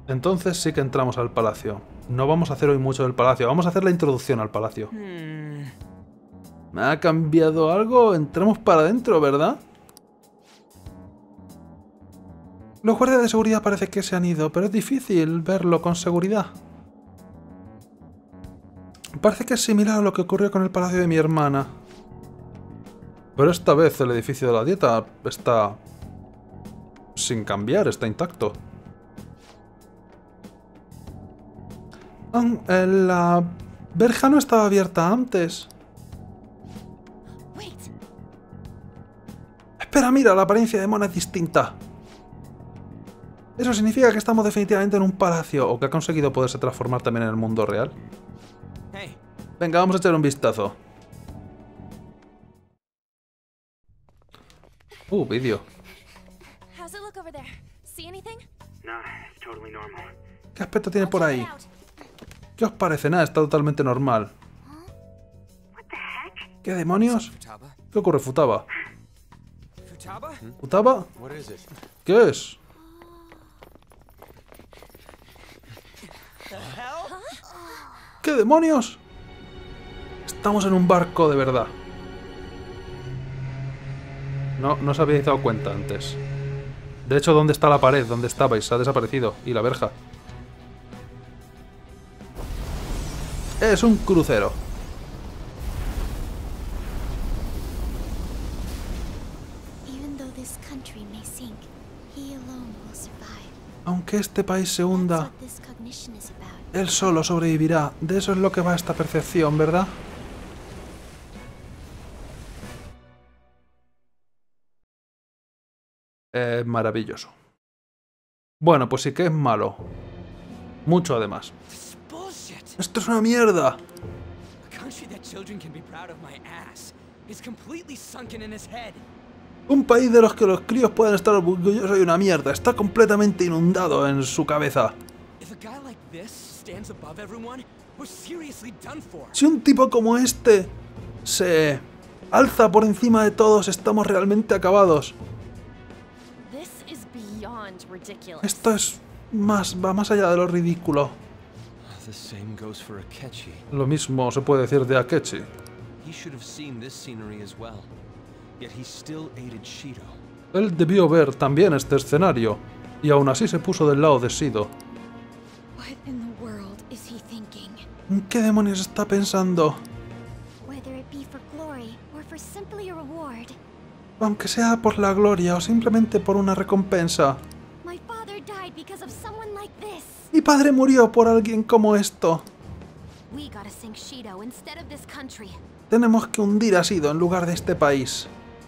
Entonces sí que entramos al palacio. No vamos a hacer hoy mucho del palacio, vamos a hacer la introducción al palacio. ¿Me ha cambiado algo? Entramos para adentro, ¿verdad? Los guardias de seguridad parece que se han ido, pero es difícil verlo con seguridad. Parece que es similar a lo que ocurrió con el palacio de mi hermana. Pero esta vez el edificio de la dieta está sin cambiar, está intacto. La verja no estaba abierta antes. Espera, mira, la apariencia de Mona es distinta. Eso significa que estamos definitivamente en un palacio, o que ha conseguido poderse transformar también en el mundo real. Venga, vamos a echar un vistazo. Vídeo. ¿Qué aspecto tiene por ahí? ¿Qué os parece? Nada, está totalmente normal. ¿Qué demonios? ¿Qué ocurre, Futaba? ¿Futaba? ¿Qué es? ¿Qué demonios? Estamos en un barco de verdad. No os habíais dado cuenta antes. De hecho, ¿dónde está la pared? ¿Dónde estabais? Ha desaparecido. Y la verja. Es un crucero. Aunque este país se hunda, él solo sobrevivirá. De eso es lo que va esta percepción, ¿verdad? Maravilloso. Bueno, pues sí que es malo. Mucho además. ¡Esto es una mierda! Un país de los que los críos pueden estar orgullosos de una mierda. Está completamente inundado en su cabeza. Si un tipo como este se alza por encima de todos, estamos realmente acabados. Esto es va más allá de lo ridículo. Lo mismo se puede decir de Akechi. Él debió ver también este escenario, y aún así se puso del lado de Shido. ¿En qué demonios está pensando? Aunque sea por la gloria o simplemente por una recompensa. Mi padre murió por alguien como esto. Tenemos que hundir a Shido en lugar de este país.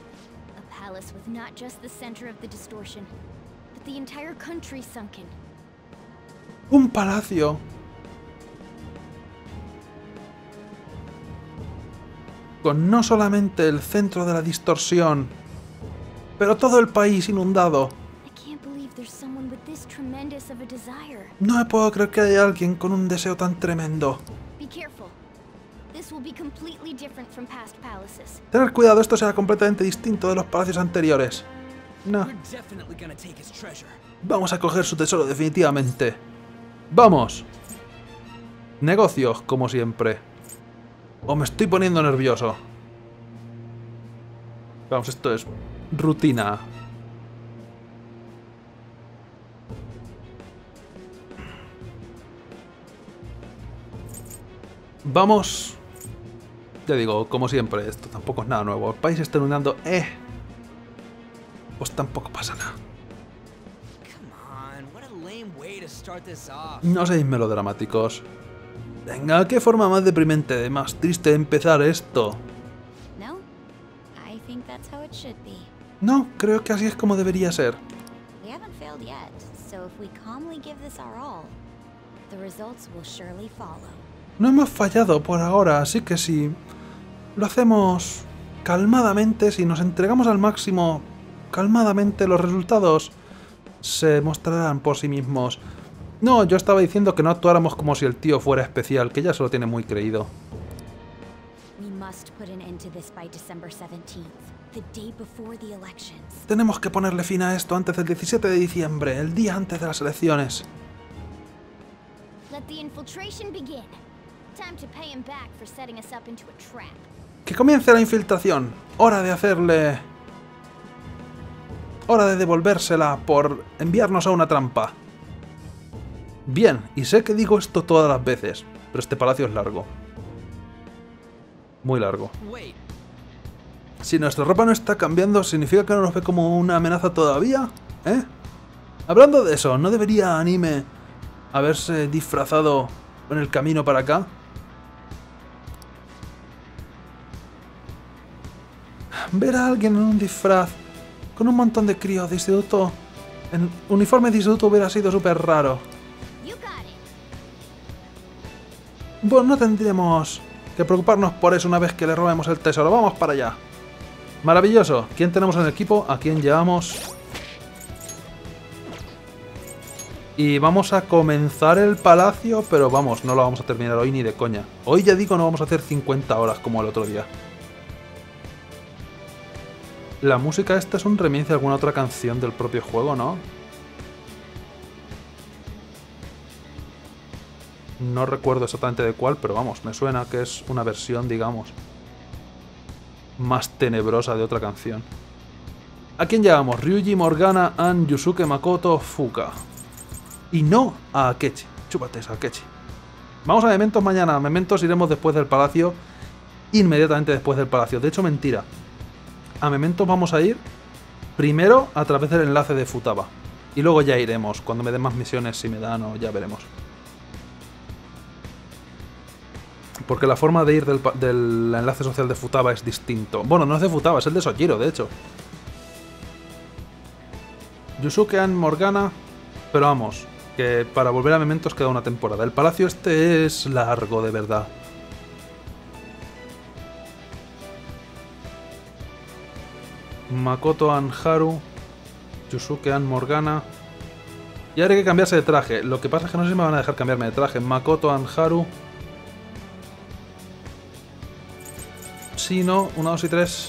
Un palacio. Con no solamente el centro de la distorsión, pero todo el país inundado. No me puedo creer que haya alguien con un deseo tan tremendo. Tener cuidado, esto será completamente distinto de los palacios anteriores. No. Vamos a coger su tesoro definitivamente. ¡Vamos! Negocios, como siempre. Me estoy poniendo nervioso. Vamos, esto es rutina. Vamos. Ya digo, como siempre, esto tampoco es nada nuevo. El país está inundando, pues tampoco pasa nada. No seáis melodramáticos. Venga, qué forma más deprimente, más triste de empezar esto. No, creo que así es como debería ser. No hemos fallado por ahora, así que si lo hacemos calmadamente, si nos entregamos al máximo calmadamente, los resultados se mostrarán por sí mismos. No, yo estaba diciendo que no actuáramos como si el tío fuera especial, que ya se lo tiene muy creído. Tenemos que ponerle fin a esto antes del 17 de diciembre, el día antes de las elecciones. Que comience la infiltración. Hora de hacerle... Hora de devolvérsela por enviarnos a una trampa. Bien, y sé que digo esto todas las veces, pero este palacio es largo. Muy largo. Si nuestra ropa no está cambiando, ¿significa que no nos ve como una amenaza todavía? ¿Eh? Hablando de eso, ¿no debería Anime haberse disfrazado en el camino para acá? Ver a alguien en un disfraz con un montón de críos de instituto en uniforme de instituto hubiera sido súper raro. Bueno, no tendremos que preocuparnos por eso una vez que le robemos el tesoro. Vamos para allá. Maravilloso. ¿Quién tenemos en el equipo? ¿A quién llevamos? Y vamos a comenzar el palacio, pero vamos, no lo vamos a terminar hoy ni de coña. Hoy ya digo, no vamos a hacer 50 horas como el otro día. La música esta es un remix de alguna otra canción del propio juego, ¿no? No recuerdo exactamente de cuál, pero vamos, me suena que es una versión, digamos, más tenebrosa de otra canción. ¿A quién llevamos? Ryuji, Morgana, Ann, Yusuke, Makoto, Fuka. Y no a Akechi. Chúpate esa Akechi. Vamos a Mementos mañana. A Mementos iremos después del palacio. Inmediatamente después del palacio. De hecho, mentira. A Mementos vamos a ir primero a través del enlace de Futaba. Y luego ya iremos. Cuando me den más misiones, si me dan o ya veremos. Porque la forma de ir del enlace social de Futaba es distinto. Bueno, no es de Futaba, es el de Sojiro, de hecho. Yusuke, Ann, Morgana. Pero vamos, que para volver a Mementos queda una temporada. El palacio este es largo, de verdad. Makoto, Ann, Haru. Yusuke, Ann, Morgana. Y ahora hay que cambiarse de traje. Lo que pasa es que no sé si me van a dejar cambiarme de traje. Makoto, Ann, Haru. Sí, no. 1, 2 y 3.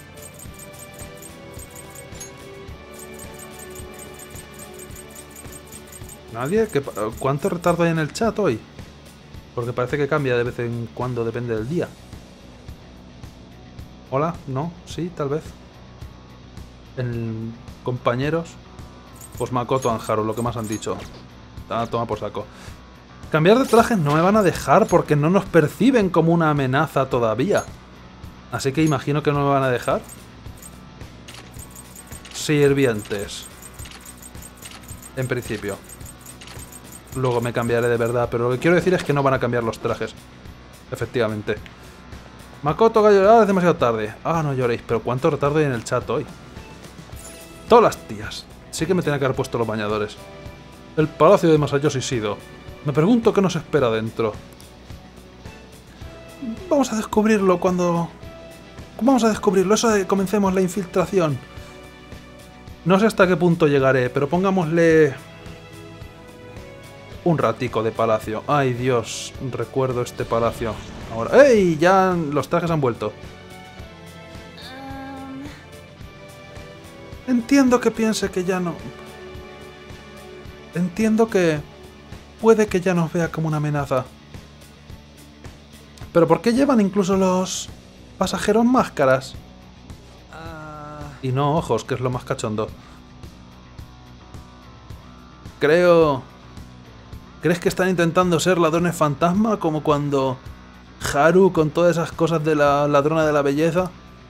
¿Nadie? ¿Cuánto retardo hay en el chat hoy? Porque parece que cambia de vez en cuando, depende del día. ¿Hola? ¿No? ¿Sí? Tal vez. Compañeros. Pues Makoto, Anharu, lo que más han dicho. Toma por saco. Cambiar de trajes no me van a dejar porque no nos perciben como una amenaza todavía. Así que imagino que no me van a dejar. Sirvientes. En principio. Luego me cambiaré de verdad, pero lo que quiero decir es que no van a cambiar los trajes. Efectivamente. Makoto, gallo, ahora es demasiado tarde. Ah, no lloréis, pero ¿cuánto retardo hay en el chat hoy? Todas las tías. Sí que me tenía que haber puesto los bañadores. El palacio de Masayoshi Shido. Me pregunto qué nos espera dentro. Vamos a descubrirlo cuando... Vamos a descubrirlo, eso de que comencemos la infiltración. No sé hasta qué punto llegaré, pero pongámosle... un ratico de palacio. Ay, Dios, recuerdo este palacio. Ahora... ¡Ey! Ya los trajes han vuelto. Entiendo que piense que ya no... Entiendo que... puede que ya nos vea como una amenaza. ¿Pero por qué llevan incluso los pasajeros máscaras? Y no ojos, que es lo más cachondo. Creo... ¿Crees que están intentando ser ladrones fantasma? Como cuando Haru con todas esas cosas de la ladrona de la belleza.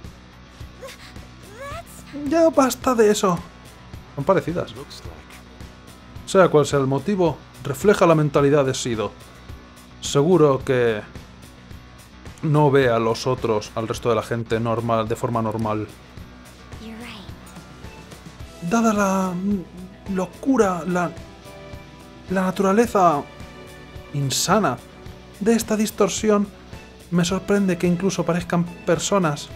Ya basta de eso. Son parecidas. Sea cual sea el motivo, refleja la mentalidad de Shido. Seguro que no ve a los otros, al resto de la gente normal, de forma normal. Dada la locura, la naturaleza insana de esta distorsión, me sorprende que incluso parezcan personas.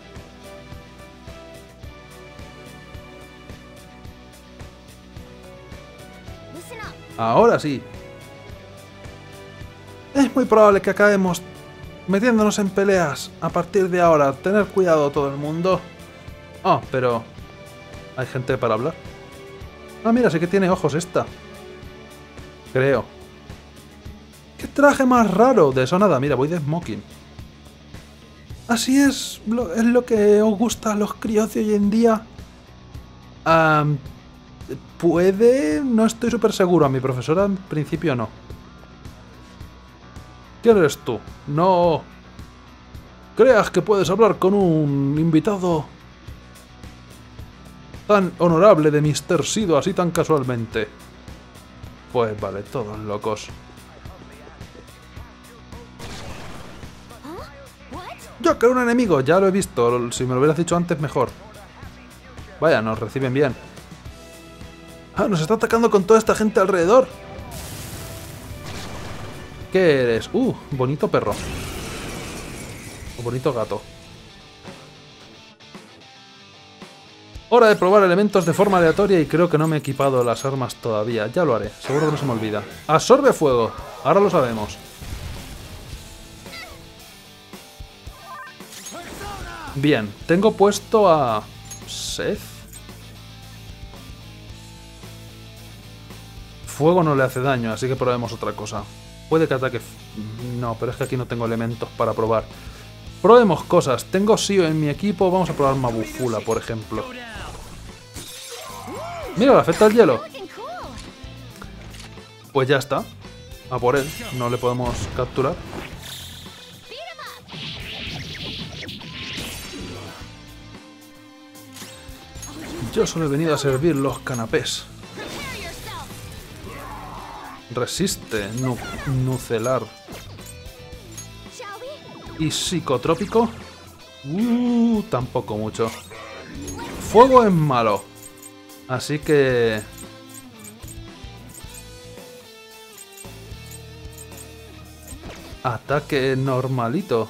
Ahora sí. Es muy probable que acabemos metiéndonos en peleas a partir de ahora. Tener cuidado todo el mundo. Ah, pero... ¿hay gente para hablar? Ah, mira, sí que tiene ojos esta. Creo. traje más raro! De eso nada, mira, voy de smoking. Así es lo que os gusta a los críos de hoy en día. Puede... No estoy súper seguro. A mi profesora en principio no. ¿Quién eres tú? No creas que puedes hablar con un invitado tan honorable de Mr. Sido así tan casualmente. Pues vale, todos locos. Yo que era un enemigo, ya lo he visto. Si me lo hubieras dicho antes, mejor. Vaya, nos reciben bien. Ah, nos está atacando con toda esta gente alrededor. ¿Qué eres? Bonito perro. O bonito gato. Hora de probar elementos de forma aleatoria y creo que no me he equipado las armas todavía. Ya lo haré, seguro que no se me olvida. ¡Absorbe fuego! Ahora lo sabemos. Bien, tengo puesto a... Seth. Fuego no le hace daño, así que probemos otra cosa. Puede que ataque... No, pero es que aquí no tengo elementos para probar. Probemos cosas. Tengo Sio en mi equipo. Vamos a probar Mabufula, por ejemplo. Mira, le afecta el hielo. Pues ya está. A por él. No le podemos capturar. Yo solo he venido a servir los canapés. Resiste. Nucelar. ¿Y psicotrópico? Tampoco mucho. Fuego es malo. Así que... Ataque normalito.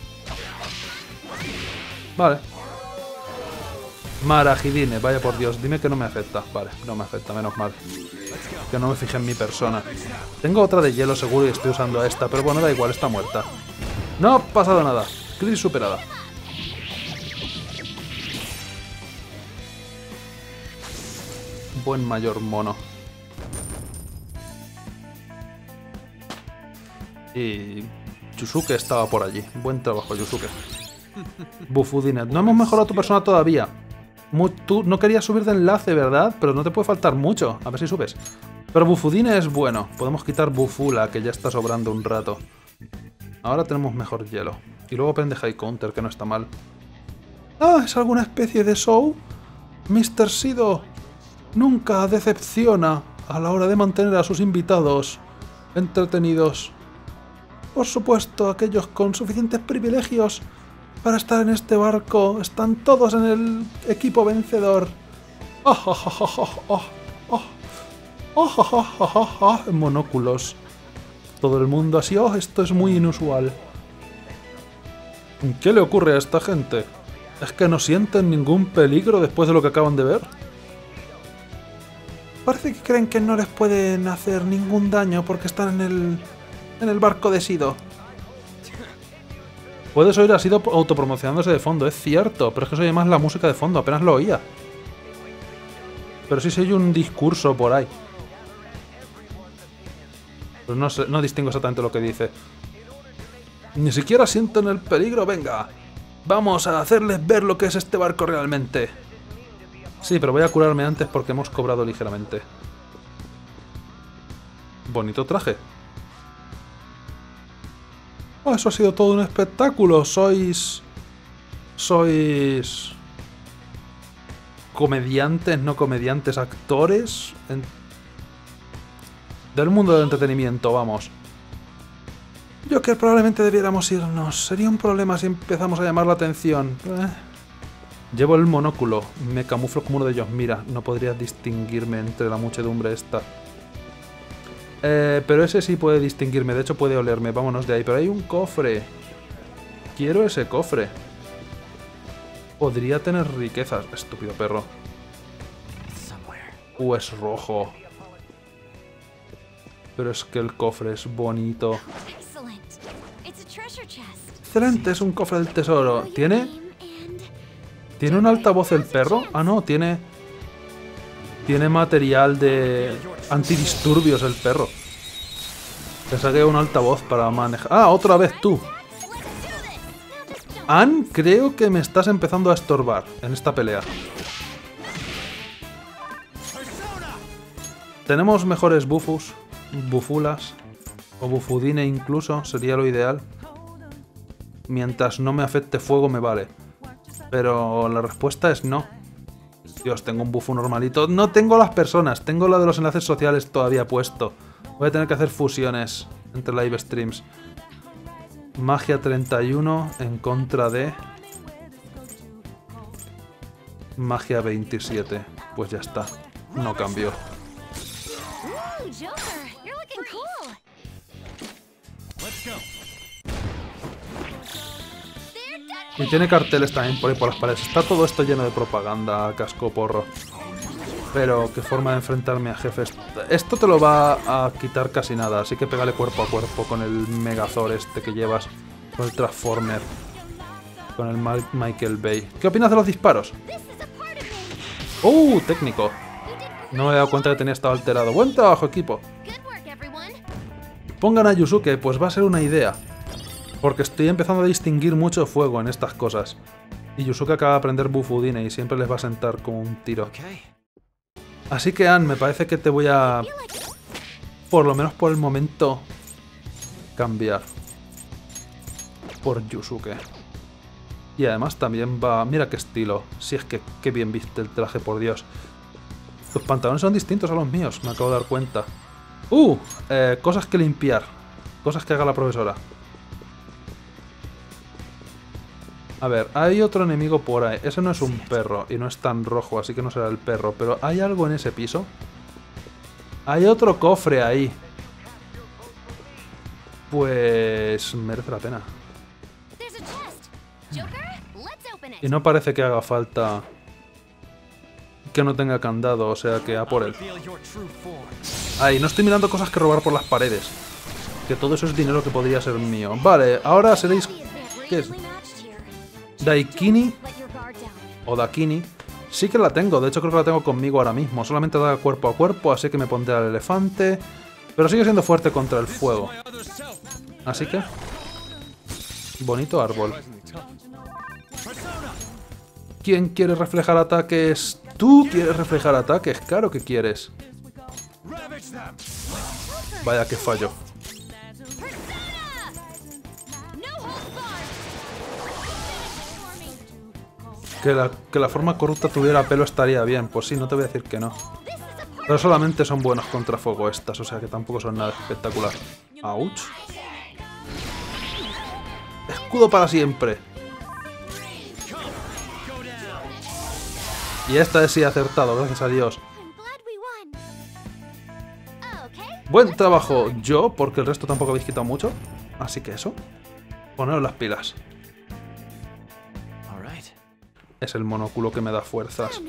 Vale. Maragidine, vaya por Dios. Dime que no me afecta. Vale, no me afecta, menos mal. Que no me fije en mi persona. Tengo otra de hielo seguro y estoy usando esta. Pero bueno, da igual, está muerta. No ha pasado nada. Crisis superada. Buen mayor mono. Y... Yusuke estaba por allí. Buen trabajo, Yusuke. Bufudine. No hemos mejorado tu persona todavía. Tú no querías subir de enlace, ¿verdad? Pero no te puede faltar mucho. A ver si subes. Pero Bufudine es bueno. Podemos quitar Bufula, que ya está sobrando un rato. Ahora tenemos mejor hielo. Y luego aprende High Counter, que no está mal. Ah, ¿es alguna especie de show? Mr. Sido nunca decepciona a la hora de mantener a sus invitados entretenidos. Por supuesto, aquellos con suficientes privilegios para estar en este barco están todos en el equipo vencedor. Monóculos. Todo el mundo así, esto es muy inusual. ¿Qué le ocurre a esta gente? ¿Es que no sienten ningún peligro después de lo que acaban de ver? Parece que creen que no les pueden hacer ningún daño porque están en el barco de Sido. Puedes oír a Sido autopromocionándose de fondo, es cierto, pero es que se oye más la música de fondo, apenas lo oía. Pero sí se oye un discurso por ahí. Pues no sé, no distingo exactamente lo que dice. Ni siquiera sienten el peligro, venga. Vamos a hacerles ver lo que es este barco realmente. Sí, pero voy a curarme antes porque hemos cobrado ligeramente. Bonito traje. Oh, eso ha sido todo un espectáculo. Sois comediantes, no comediantes, actores del mundo del entretenimiento, vamos. Yo que probablemente debiéramos irnos. Sería un problema si empezamos a llamar la atención. Llevo el monóculo. Me camuflo como uno de ellos. Mira, no podrías distinguirme entre la muchedumbre esta. Pero ese sí puede distinguirme. De hecho puede olerme. Vámonos de ahí. Pero hay un cofre. Quiero ese cofre. Podría tener riquezas. Estúpido perro. Es rojo. Pero es que el cofre es bonito. Excelente, es un cofre del tesoro. ¿Tiene un altavoz el perro? Ah, no, tiene material de antidisturbios el perro. Te saqué un altavoz para manejar... ¡Ah, otra vez tú! Ann, creo que me estás empezando a estorbar en esta pelea. Tenemos mejores bufus, bufulas, o bufudine incluso, sería lo ideal. Mientras no me afecte fuego me vale. Pero la respuesta es no. Dios, tengo un bufu normalito. No tengo las personas, tengo la de los enlaces sociales todavía puesto. Voy a tener que hacer fusiones entre live streams. Magia 31 en contra de... Magia 27. Pues ya está. No cambió. Y tiene carteles también por ahí por las paredes. Está todo esto lleno de propaganda, casco porro. Pero qué forma de enfrentarme a jefes. Esto te lo va a quitar casi nada, así que pégale cuerpo a cuerpo con el Megazord este que llevas. Con el Transformer. Con el Michael Bay. ¿Qué opinas de los disparos? Técnico. No me he dado cuenta que tenía estado alterado. Buen trabajo, equipo. Pongan a Yusuke, pues va a ser una idea. Porque estoy empezando a distinguir mucho fuego en estas cosas. Y Yusuke acaba de aprender Bufudine y siempre les va a sentar como un tiro. Así que, Ann, me parece que te voy a... Por lo menos por el momento... cambiar. Por Yusuke. Y además también va... Mira qué estilo. Si es que qué bien viste el traje, por Dios. Tus pantalones son distintos a los míos, me acabo de dar cuenta. Cosas que limpiar. Cosas que haga la profesora. A ver, hay otro enemigo por ahí. Ese no es un perro y no es tan rojo, así que no será el perro. Pero ¿hay algo en ese piso? Hay otro cofre ahí. Pues... merece la pena. Y no parece que haga falta... que no tenga candado, o sea que a por él. Ahí, no estoy mirando cosas que robar por las paredes. Que todo eso es dinero que podría ser mío. Vale, ahora seréis... ¿Qué es? Daikini o Dakini. Sí que la tengo, de hecho creo que la tengo conmigo ahora mismo. Solamente da cuerpo a cuerpo, así que me pondré al elefante. Pero sigue siendo fuerte contra el fuego. Así que... bonito árbol. ¿Quién quiere reflejar ataques? ¿Tú quieres reflejar ataques? Claro que quieres. Vaya que fallo. Que la forma corrupta tuviera pelo estaría bien. Pues sí, no te voy a decir que no. Pero solamente son buenos contra fuego estas, o sea que tampoco son nada espectacular. ¡Auch! Escudo para siempre. Y esta vez sí he acertado, gracias a Dios. Buen trabajo yo, porque el resto tampoco habéis quitado mucho. Así que eso. Poneros las pilas. Es el monóculo que me da fuerzas.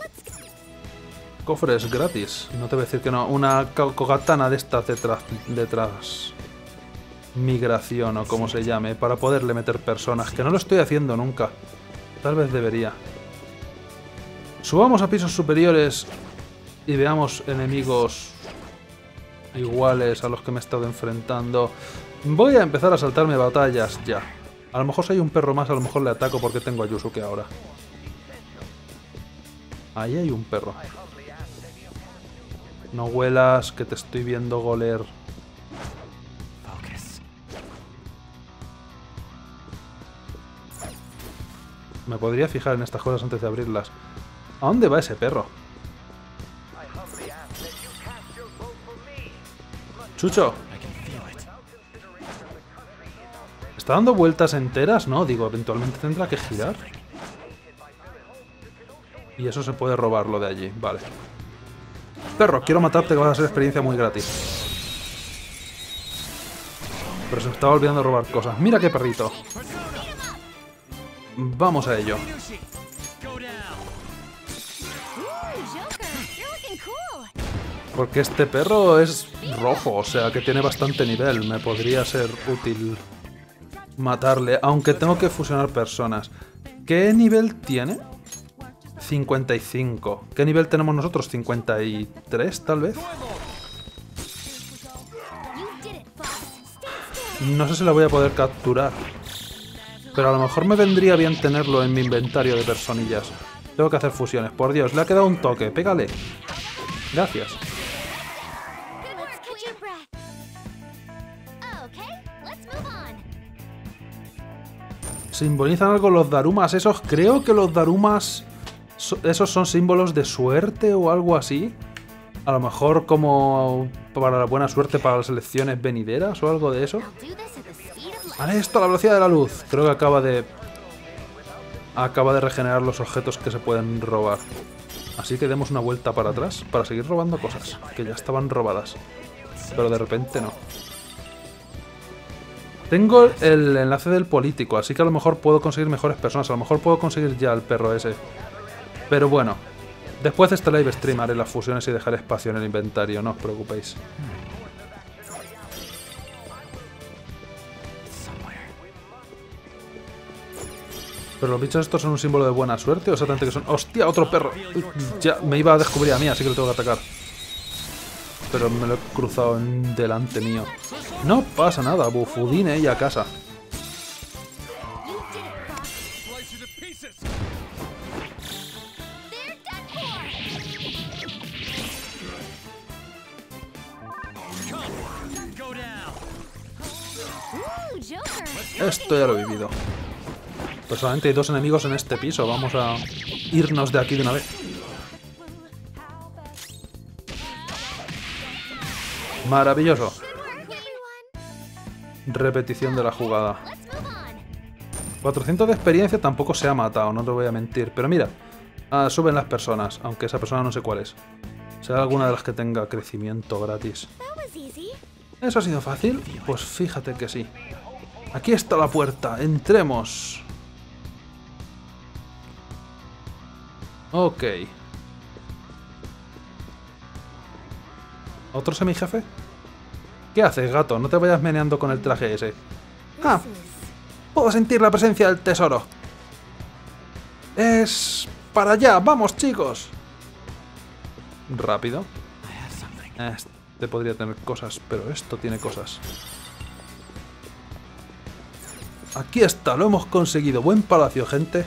Cofres gratis. No te voy a decir que no. Una kogatana de estas detrás. Migración o como se llame. Para poderle meter personas. Que no lo estoy haciendo nunca. Tal vez debería. Subamos a pisos superiores. Y veamos enemigos iguales a los que me he estado enfrentando. Voy a empezar a saltarme batallas ya. A lo mejor si hay un perro más, a lo mejor le ataco porque tengo a Yusuke ahora. Ahí hay un perro. No huelas, que te estoy viendo goler. Me podría fijar en estas cosas antes de abrirlas. ¿A dónde va ese perro? Chucho. ¿Está dando vueltas enteras? No, digo, eventualmente tendrá que girar. Y eso se puede robarlo de allí, vale. Perro, quiero matarte, que vas a ser experiencia muy gratis. Pero se me estaba olvidando robar cosas. ¡Mira qué perrito! Vamos a ello. Porque este perro es rojo, o sea que tiene bastante nivel. Me podría ser útil matarle, aunque tengo que fusionar personas. ¿Qué nivel tiene? 55. ¿Qué nivel tenemos nosotros? 53, tal vez. No sé si la voy a poder capturar. Pero a lo mejor me vendría bien tenerlo en mi inventario de personillas. Tengo que hacer fusiones. Por Dios, le ha quedado un toque. Pégale. Gracias. ¿Simbolizan algo los Darumas esos? Creo que los Darumas... esos son símbolos de suerte o algo así. A lo mejor como para la buena suerte para las elecciones venideras o algo de eso. Vale, esto a la velocidad de la luz. Creo que acaba de regenerar los objetos que se pueden robar. Así que demos una vuelta para atrás para seguir robando cosas que ya estaban robadas. Pero de repente no. Tengo el enlace del político, así que a lo mejor puedo conseguir mejores personas. A lo mejor puedo conseguir ya el perro ese. Pero bueno, después de este live stream haré las fusiones y dejaré espacio en el inventario, no os preocupéis. Pero los bichos estos son un símbolo de buena suerte, o exactamente que son... ¡Hostia, otro perro! Ya me iba a descubrir a mí, así que lo tengo que atacar. Pero me lo he cruzado delante mío. No pasa nada, Bufudine y a casa. Esto ya lo he vivido. Pues solamente hay 2 enemigos en este piso. Vamos a irnos de aquí de una vez. Maravilloso. Repetición de la jugada. 400 de experiencia tampoco se ha matado, no te voy a mentir. Pero mira, suben las personas, aunque esa persona no sé cuál es. Será alguna de las que tenga crecimiento gratis. ¿Eso ha sido fácil? Pues fíjate que sí. Aquí está la puerta, entremos. Ok. ¿Otro semijefe? ¿Qué haces, gato? No te vayas meneando con el traje ese. ¡Ah! Puedo sentir la presencia del tesoro. Es... para allá, vamos, chicos. Rápido. Este podría tener cosas, pero esto tiene cosas. Aquí está, lo hemos conseguido. Buen palacio, gente.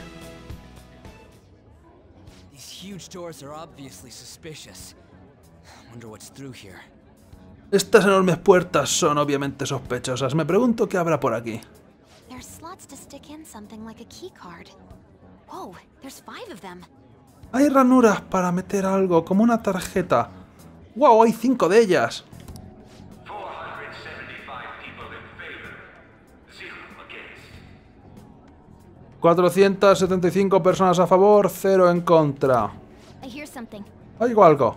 Estas enormes puertas son obviamente sospechosas. Me pregunto qué habrá por aquí. Hay ranuras para meter algo, como una tarjeta. ¡Wow! Hay 5 de ellas. 475 personas a favor, 0 en contra. Oigo algo.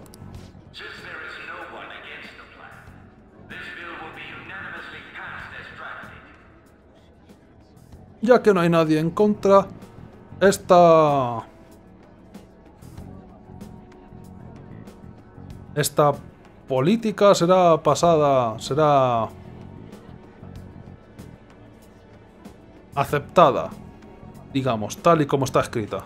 Ya que no hay nadie en contra, esta política será pasada, será aceptada, digamos, tal y como está escrita.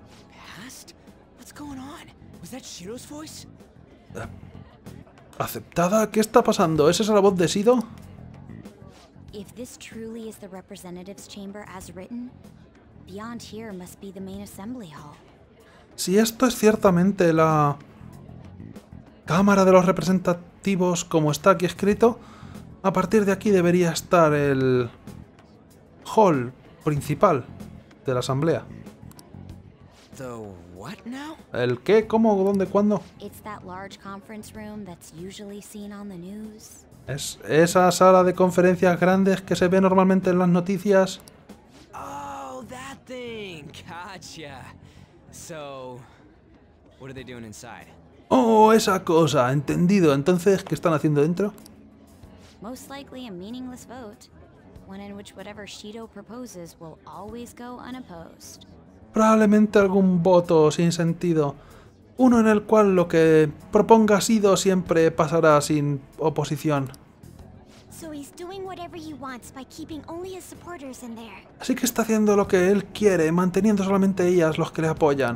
¿Aceptada? ¿Qué está pasando? ¿Es esa la voz de Shido? If this truly is the representatives' chamber as written, beyond here must be the main assembly hall. Si esto es ciertamente la Cámara de los Representativos como está aquí escrito, a partir de aquí debería estar el hall principal de la asamblea. The what now? ¿El qué? ¿Cómo? ¿Dónde? ¿Cuándo? It's that large conference room that's usually seen on the news. ¿Es esa sala de conferencias grandes que se ve normalmente en las noticias? Oh, that thing. Gotcha. So, what are they doing inside? Oh, esa cosa. Entendido. Entonces, ¿qué están haciendo dentro? Most likely a meaningless vote, one in which whatever Shido proposes will always go unopposed. Probablemente algún voto sin sentido. Uno en el cual lo que proponga Shido siempre pasará sin oposición. Así que está haciendo lo que él quiere, manteniendo solamente ellas los que le apoyan.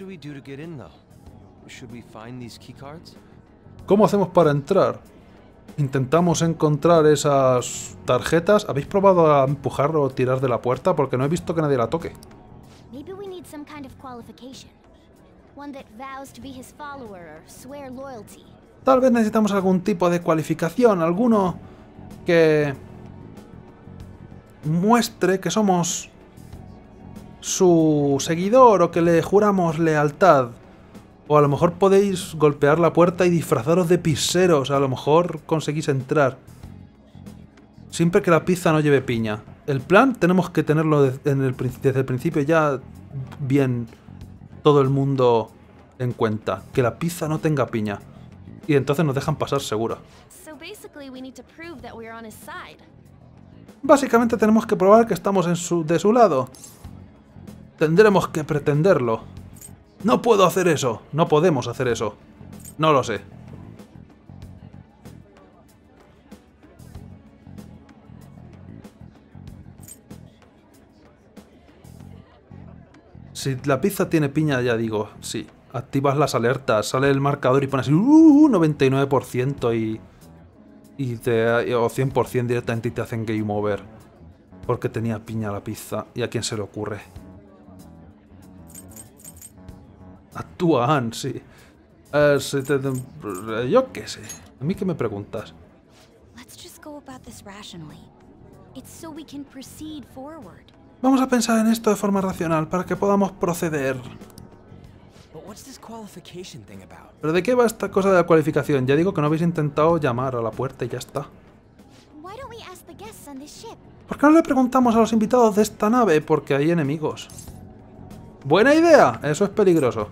¿Cómo hacemos para entrar? intentamos encontrar esas tarjetas. ¿Habéis probado a empujar o tirar de la puerta? Porque no he visto que nadie la toque. Maybe we need some kind of qualification. One that vows to be his follower or swear loyalty. Tal vez necesitamos algún tipo de cualificación, alguno que muestre que somos su seguidor o que le juramos lealtad. O a lo mejor podéis golpear la puerta y disfrazaros de pizzeros, a lo mejor conseguís entrar. Siempre que la pizza no lleve piña. El plan tenemos que tenerlo desde el principio ya bien todo el mundo en cuenta. Que la pizza no tenga piña. Y entonces nos dejan pasar seguro. Básicamente tenemos que probar que estamos de su lado. Tendremos que pretenderlo. No puedo hacer eso. No podemos hacer eso. No lo sé. Si la pizza tiene piña, ya digo, sí. Activas las alertas, sale el marcador y pones 99% o 100% directamente y te hacen game over. Porque tenía piña la pizza. ¿Y a quién se le ocurre? Actúa, Ann, sí. Yo qué sé. ¿A mí qué me preguntas? Vamos a pensar en esto de forma racional para que podamos proceder. ¿Pero de qué va esta cosa de la cualificación? Ya digo que no habéis intentado llamar a la puerta y ya está. ¿Por qué no le preguntamos a los invitados de esta nave? Porque hay enemigos. ¡Buena idea! Eso es peligroso.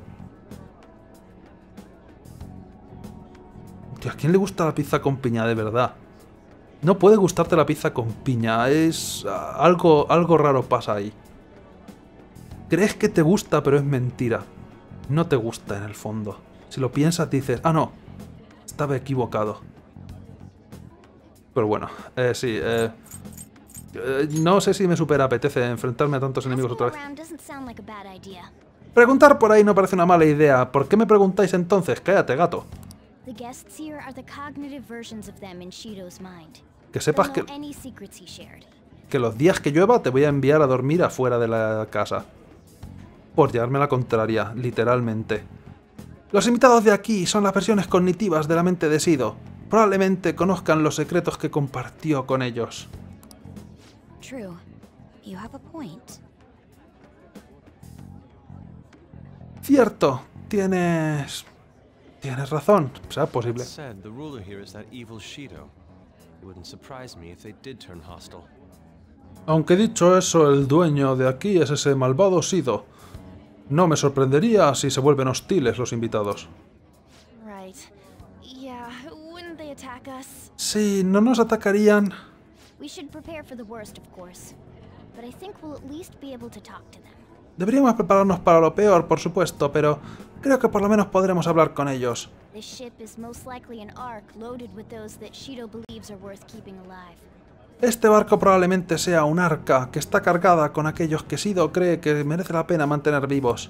Tío, ¿a quién le gusta la pizza con piña de verdad? No puede gustarte la pizza con piña. Es... algo raro pasa ahí. Crees que te gusta, pero es mentira. No te gusta en el fondo. Si lo piensas dices, ah no, estaba equivocado. Pero bueno, sí, no sé si me super apetece enfrentarme a tantos enemigos otra vez. Preguntar por ahí no parece una mala idea. ¿Por qué me preguntáis entonces? Cállate, gato. Que sepas que los días que llueva te voy a enviar a dormir afuera de la casa. Por llevarme la contraria, literalmente. Los invitados de aquí son las versiones cognitivas de la mente de Sido. Probablemente conozcan los secretos que compartió con ellos. Cierto, tienes razón, sea posible. Aunque dicho eso, el dueño de aquí es ese malvado Sido. No me sorprendería si se vuelven hostiles los invitados. Sí, no nos atacarían. Deberíamos prepararnos para lo peor, por supuesto, pero creo que por lo menos podremos hablar con ellos. Este barco probablemente sea un arca que está cargada con aquellos que Sido cree que merece la pena mantener vivos.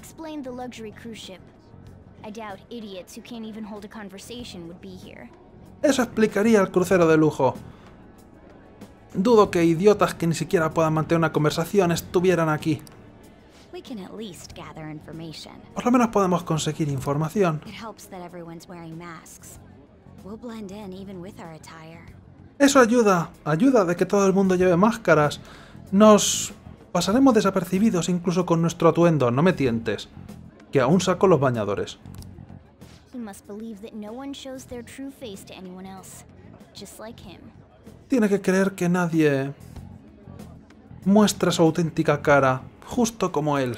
Eso explicaría el crucero de lujo. Dudo que idiotas que ni siquiera puedan mantener una conversación estuvieran aquí. Por lo menos podemos conseguir información. Eso ayuda de que todo el mundo lleve máscaras. Nos pasaremos desapercibidos incluso con nuestro atuendo, no me tientes. Que aún saco los bañadores. Tiene que creer que nadie muestra su auténtica cara, justo como él.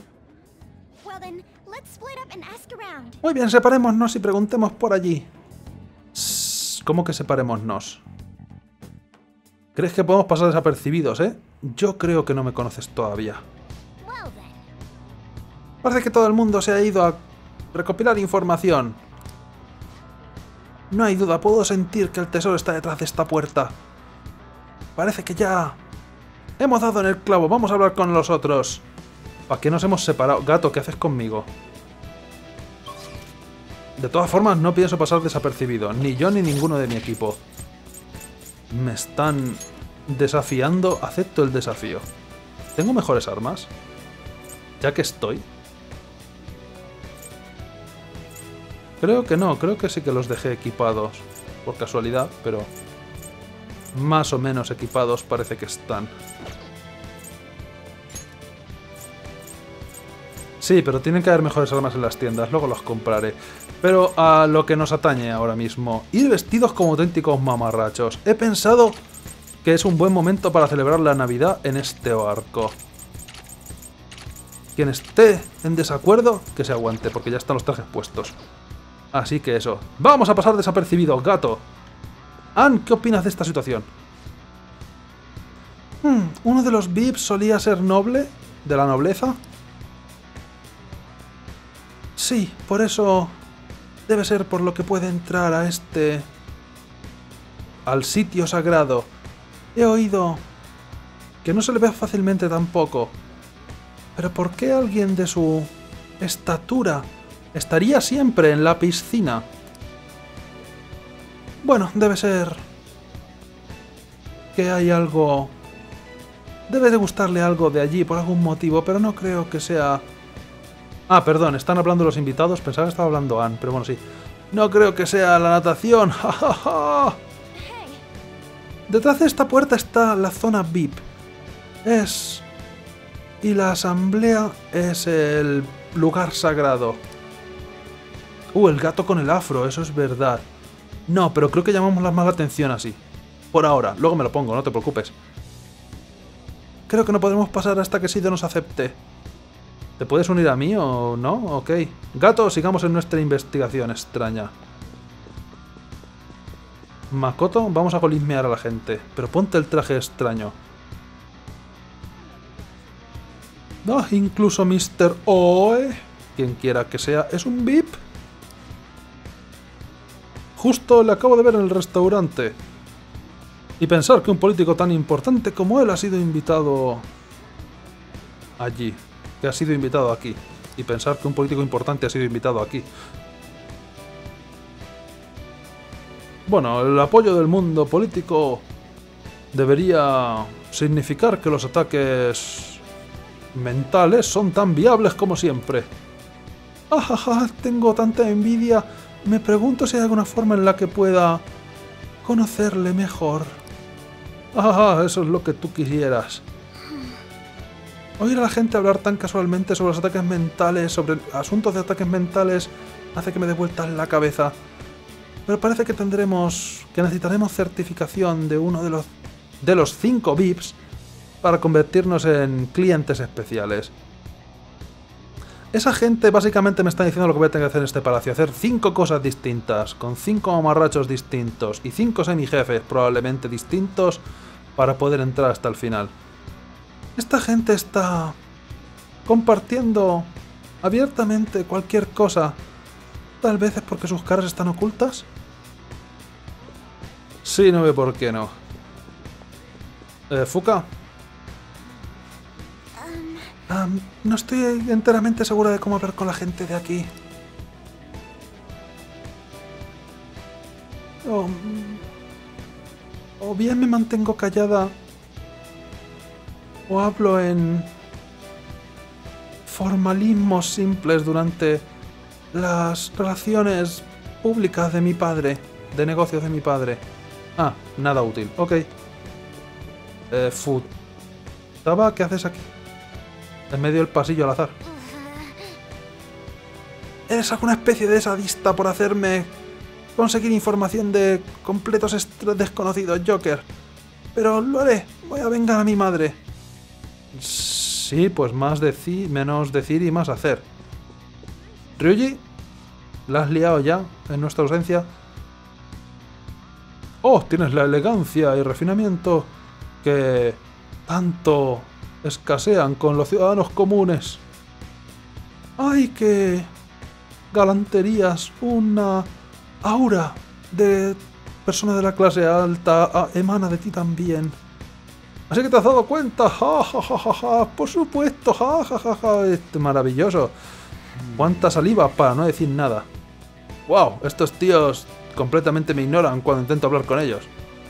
Muy bien, separémonos y preguntemos por allí. ¿Cómo que separémonos? ¿Crees que podemos pasar desapercibidos, Yo creo que no me conoces todavía. Parece que todo el mundo se ha ido a recopilar información. No hay duda, puedo sentir que el tesoro está detrás de esta puerta. Parece que ya hemos dado en el clavo. Vamos a hablar con los otros. ¿Para qué nos hemos separado? Gato, ¿qué haces conmigo? De todas formas, no pienso pasar desapercibido, ni yo ni ninguno de mi equipo. Me están desafiando, acepto el desafío. ¿Tengo mejores armas? Ya que estoy. Creo que no, creo que sí que los dejé equipados. Por casualidad, pero más o menos equipados parece que están. Sí, pero tienen que haber mejores armas en las tiendas, luego los compraré. Pero a lo que nos atañe ahora mismo, ir vestidos como auténticos mamarrachos. He pensado que es un buen momento para celebrar la Navidad en este barco. Quien esté en desacuerdo, que se aguante, porque ya están los trajes puestos. Así que eso. ¡Vamos a pasar desapercibidos, gato! Ann, ¿qué opinas de esta situación? ¿Uno de los VIPs solía ser noble? ¿De la nobleza? Sí, por eso debe ser por lo que puede entrar a al sitio sagrado. He oído que no se le ve fácilmente tampoco. Pero ¿por qué alguien de su estatura estaría siempre en la piscina? Bueno, debe ser que hay algo... Debe de gustarle algo de allí por algún motivo, pero no creo que sea... Ah, perdón, están hablando los invitados. Pensaba que estaba hablando Ann, pero bueno, sí. No creo que sea la natación. ¡Ja, ja, ja! Detrás de esta puerta está la zona VIP. Y la asamblea es el lugar sagrado. El gato con el afro, eso es verdad. No, pero creo que llamamos más la atención así. Por ahora, luego me lo pongo, no te preocupes. Creo que no podremos pasar hasta que Sido nos acepte. ¿Te puedes unir a mí o no? Ok. Gato, sigamos en nuestra investigación extraña. Makoto, vamos a golismear a la gente. Pero ponte el traje extraño. Incluso Mr. Oe, quien quiera que sea, es un VIP. Justo le acabo de ver en el restaurante. Y pensar que un político tan importante como él ha sido invitado allí. Que ha sido invitado aquí. Y pensar que un político importante ha sido invitado aquí. Bueno, el apoyo del mundo político debería significar que los ataques mentales son tan viables como siempre. Ajaja, tengo tanta envidia. Me pregunto si hay alguna forma en la que pueda conocerle mejor. Ajá, eso es lo que tú quisieras. Oír a la gente hablar tan casualmente sobre los ataques mentales, sobre asuntos de ataques mentales, hace que me dé vueltas la cabeza. Pero parece que necesitaremos certificación de uno de los 5 VIPs para convertirnos en clientes especiales. Esa gente básicamente me está diciendo lo que voy a tener que hacer en este palacio. Hacer 5 cosas distintas, con 5 amarrachos distintos y 5 semijefes probablemente distintos para poder entrar hasta el final. Esta gente está compartiendo abiertamente cualquier cosa. Tal vez es porque sus caras están ocultas. Sí, no veo por qué no. Fuka. No estoy enteramente segura de cómo hablar con la gente de aquí. O bien me mantengo callada, o hablo en formalismos simples durante las relaciones públicas de mi padre, de negocios de mi padre. Ah, nada útil, ok. Futaba, ¿qué haces aquí? En medio del pasillo al azar. ¿Eres alguna especie de sadista por hacerme conseguir información de completos desconocidos, Joker? Pero lo haré, voy a vengar a mi madre. Sí, pues menos decir y más hacer. Ryuji, ¿la has liado ya en nuestra ausencia? Oh, tienes la elegancia y refinamiento que tanto escasean con los ciudadanos comunes. ¡Ay, qué galanterías! Una aura de persona de la clase alta emana de ti también. Así que te has dado cuenta. ¡Ja, ja, ja, ja, ja! Por supuesto. ¡Ja, ja, ja, ja! Maravilloso. Cuánta saliva para no decir nada. Wow, estos tíos completamente me ignoran cuando intento hablar con ellos.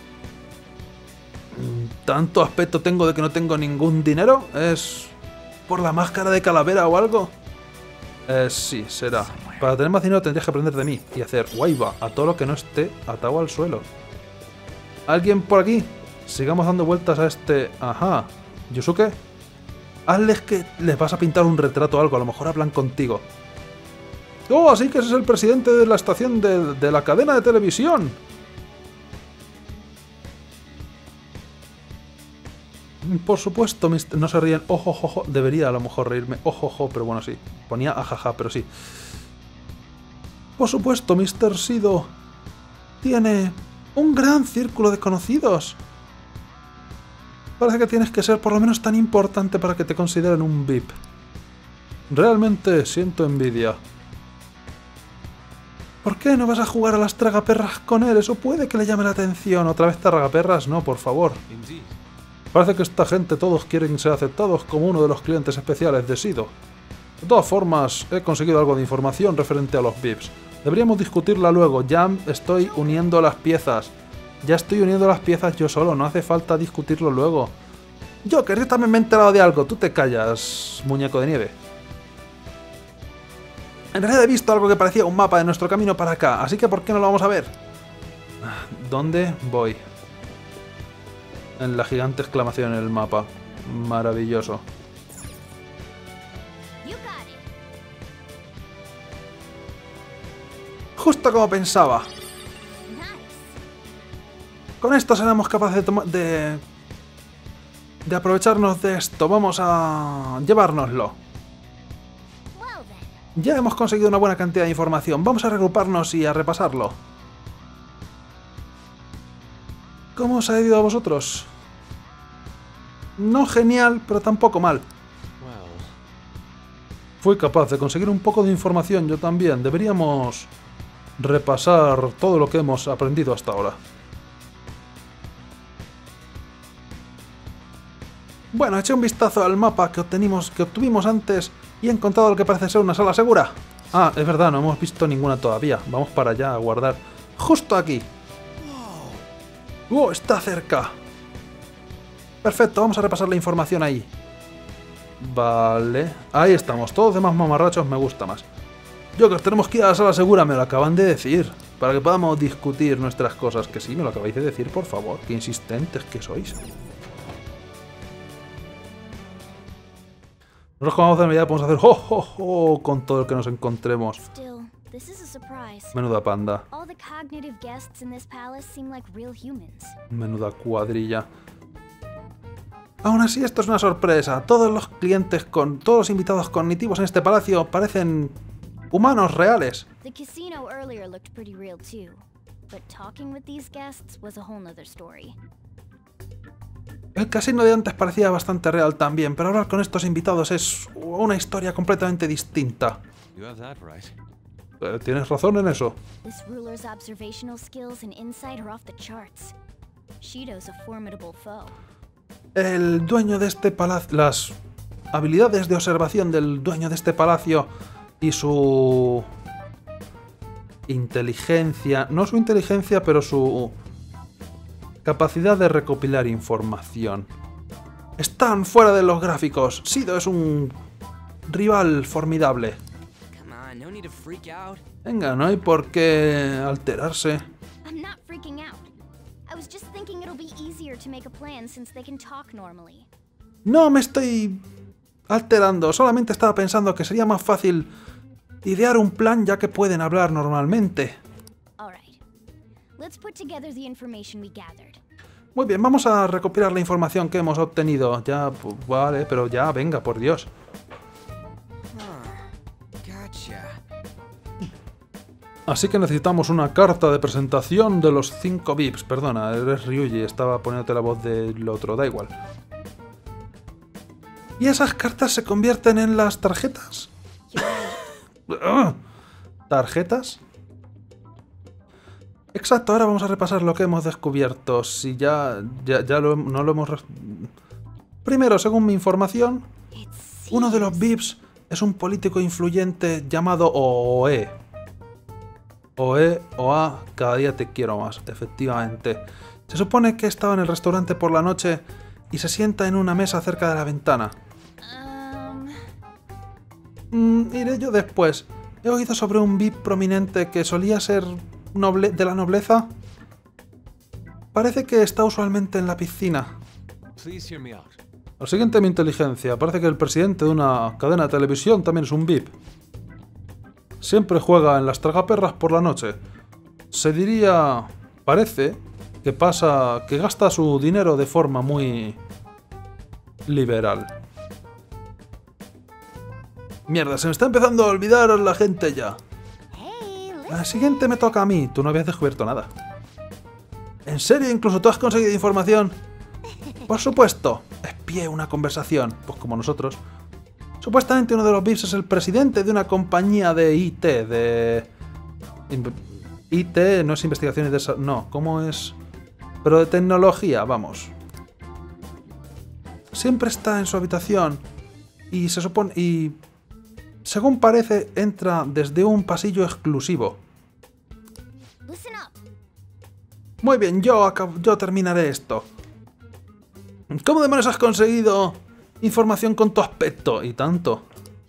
¿Tanto aspecto tengo de que no tengo ningún dinero? ¿Es por la máscara de calavera o algo? Sí, será. Para tener más dinero tendrías que aprender de mí y hacer waiva a todo lo que no esté atado al suelo. ¿Alguien por aquí? Sigamos dando vueltas a este... Ajá. ¿Yusuke? Hazles que les vas a pintar un retrato o algo, a lo mejor hablan contigo. ¡Oh, así que ese es el presidente de la estación de la cadena de televisión! Por supuesto, no se ríen. Ojo, ojo, debería a lo mejor reírme. Ojo, ojo, pero bueno, sí. Ponía ajaja, pero sí. Por supuesto, Mr. Sido tiene un gran círculo de conocidos. Parece que tienes que ser por lo menos tan importante para que te consideren un VIP. Realmente siento envidia. ¿Por qué no vas a jugar a las tragaperras con él? Eso puede que le llame la atención. ¿Otra vez tragaperras? No, por favor. Parece que esta gente todos quieren ser aceptados como uno de los clientes especiales de Sido. De todas formas, he conseguido algo de información referente a los VIPs. Deberíamos discutirla luego. Ya estoy uniendo las piezas. Ya estoy uniendo las piezas yo solo. No hace falta discutirlo luego. Yo también me he enterado de algo. Tú te callas, muñeco de nieve. En realidad he visto algo que parecía un mapa de nuestro camino para acá. Así que ¿por qué no lo vamos a ver? ¿Dónde voy? En la gigante exclamación en el mapa. Maravilloso. Justo como pensaba. Con esto seremos capaces de aprovecharnos de esto. Vamos a llevárnoslo. Ya hemos conseguido una buena cantidad de información. Vamos a regruparnos y a repasarlo. ¿Cómo os ha ido a vosotros? No genial, pero tampoco mal. Fui capaz de conseguir un poco de información yo también. Deberíamos repasar todo lo que hemos aprendido hasta ahora. Bueno, eché un vistazo al mapa que obtuvimos antes y he encontrado lo que parece ser una sala segura. Ah, es verdad, no hemos visto ninguna todavía. Vamos para allá a guardar. Justo aquí. ¡Oh, está cerca! Perfecto, vamos a repasar la información ahí. Vale. Ahí estamos. Todos los demás mamarrachos me gusta más. Jokers, tenemos que ir a la sala segura. Me lo acaban de decir. Para que podamos discutir nuestras cosas. Que sí, me lo acabáis de decir, por favor. Qué insistentes que sois. Nosotros como vamos a medida podemos hacer ¡oh, oh, oh! Con todo el que nos encontremos. Menuda panda. Menuda cuadrilla. Aún así, esto es una sorpresa. Todos los invitados cognitivos en este palacio parecen humanos reales. El casino de antes parecía bastante real también, pero hablar con estos invitados es una historia completamente distinta. Tienes razón en eso. El dueño de este palacio... Las habilidades de observación del dueño de este palacio y su inteligencia... No su inteligencia, pero su capacidad de recopilar información. Están fuera de los gráficos. Sido es un rival formidable. Venga, no hay por qué alterarse. No me estoy alterando, solamente estaba pensando que sería más fácil idear un plan ya que pueden hablar normalmente. Muy bien, vamos a recopilar la información que hemos obtenido. Ya, vale, pero ya, venga, por Dios. Así que necesitamos una carta de presentación de los 5 VIPs. Perdona, eres Ryuji, estaba poniéndote la voz del otro, da igual. ¿Y esas cartas se convierten en las tarjetas? ¿Tarjetas? Exacto, ahora vamos a repasar lo que hemos descubierto. Si no lo hemos... Primero, según mi información, uno de los VIPs es un político influyente llamado OOE. OE, OA, cada día te quiero más, efectivamente. Se supone que estaba en el restaurante por la noche y se sienta en una mesa cerca de la ventana. Iré yo después. He oído sobre un VIP prominente que solía ser de la nobleza. Parece que está usualmente en la piscina. Al siguiente mi inteligencia, parece que el presidente de una cadena de televisión también es un VIP. Siempre juega en las tragaperras por la noche. Se diría... parece que gasta su dinero de forma muy... liberal. Mierda, se me está empezando a olvidar la gente ya. La siguiente me toca a mí, tú no habías descubierto nada. ¿En serio? ¿Incluso tú has conseguido información? Por supuesto, espié una conversación, pues como nosotros. Supuestamente uno de los VIPs es el presidente de una compañía de IT, IT no es investigación y desarrollo, no, ¿cómo es? Pero de tecnología, vamos. Siempre está en su habitación y se supone... y... según parece, entra desde un pasillo exclusivo. Muy bien, yo terminaré esto. ¿Cómo demonios has conseguido información con tu aspecto? Y tanto.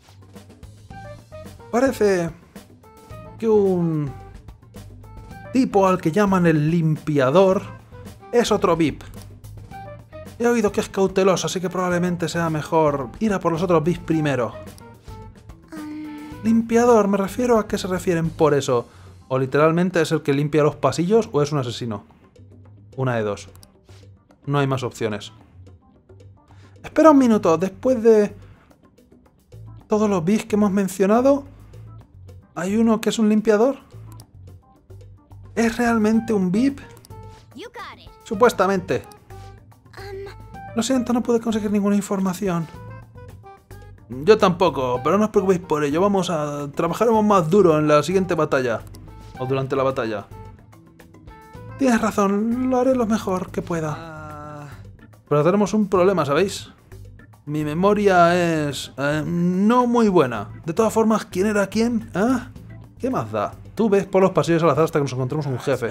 Parece que un tipo al que llaman el limpiador es otro VIP. He oído que es cauteloso, así que probablemente sea mejor ir a por los otros VIPs primero. Limpiador, me refiero a qué se refieren por eso. O literalmente es el que limpia los pasillos o es un asesino. Una de dos. No hay más opciones. Espera un minuto, después de todos los VIPs que hemos mencionado, ¿hay uno que es un limpiador? ¿Es realmente un VIP? Supuestamente. Lo siento, no pude conseguir ninguna información. Yo tampoco, pero no os preocupéis por ello. Trabajaremos más duro en la siguiente batalla. O durante la batalla. Tienes razón, lo haré lo mejor que pueda. Pero tenemos un problema, ¿sabéis? Mi memoria es... no muy buena. De todas formas, ¿quién era quién? ¿Ah? ¿Qué más da? Tú ves por los pasillos al azar hasta que nos encontremos un jefe.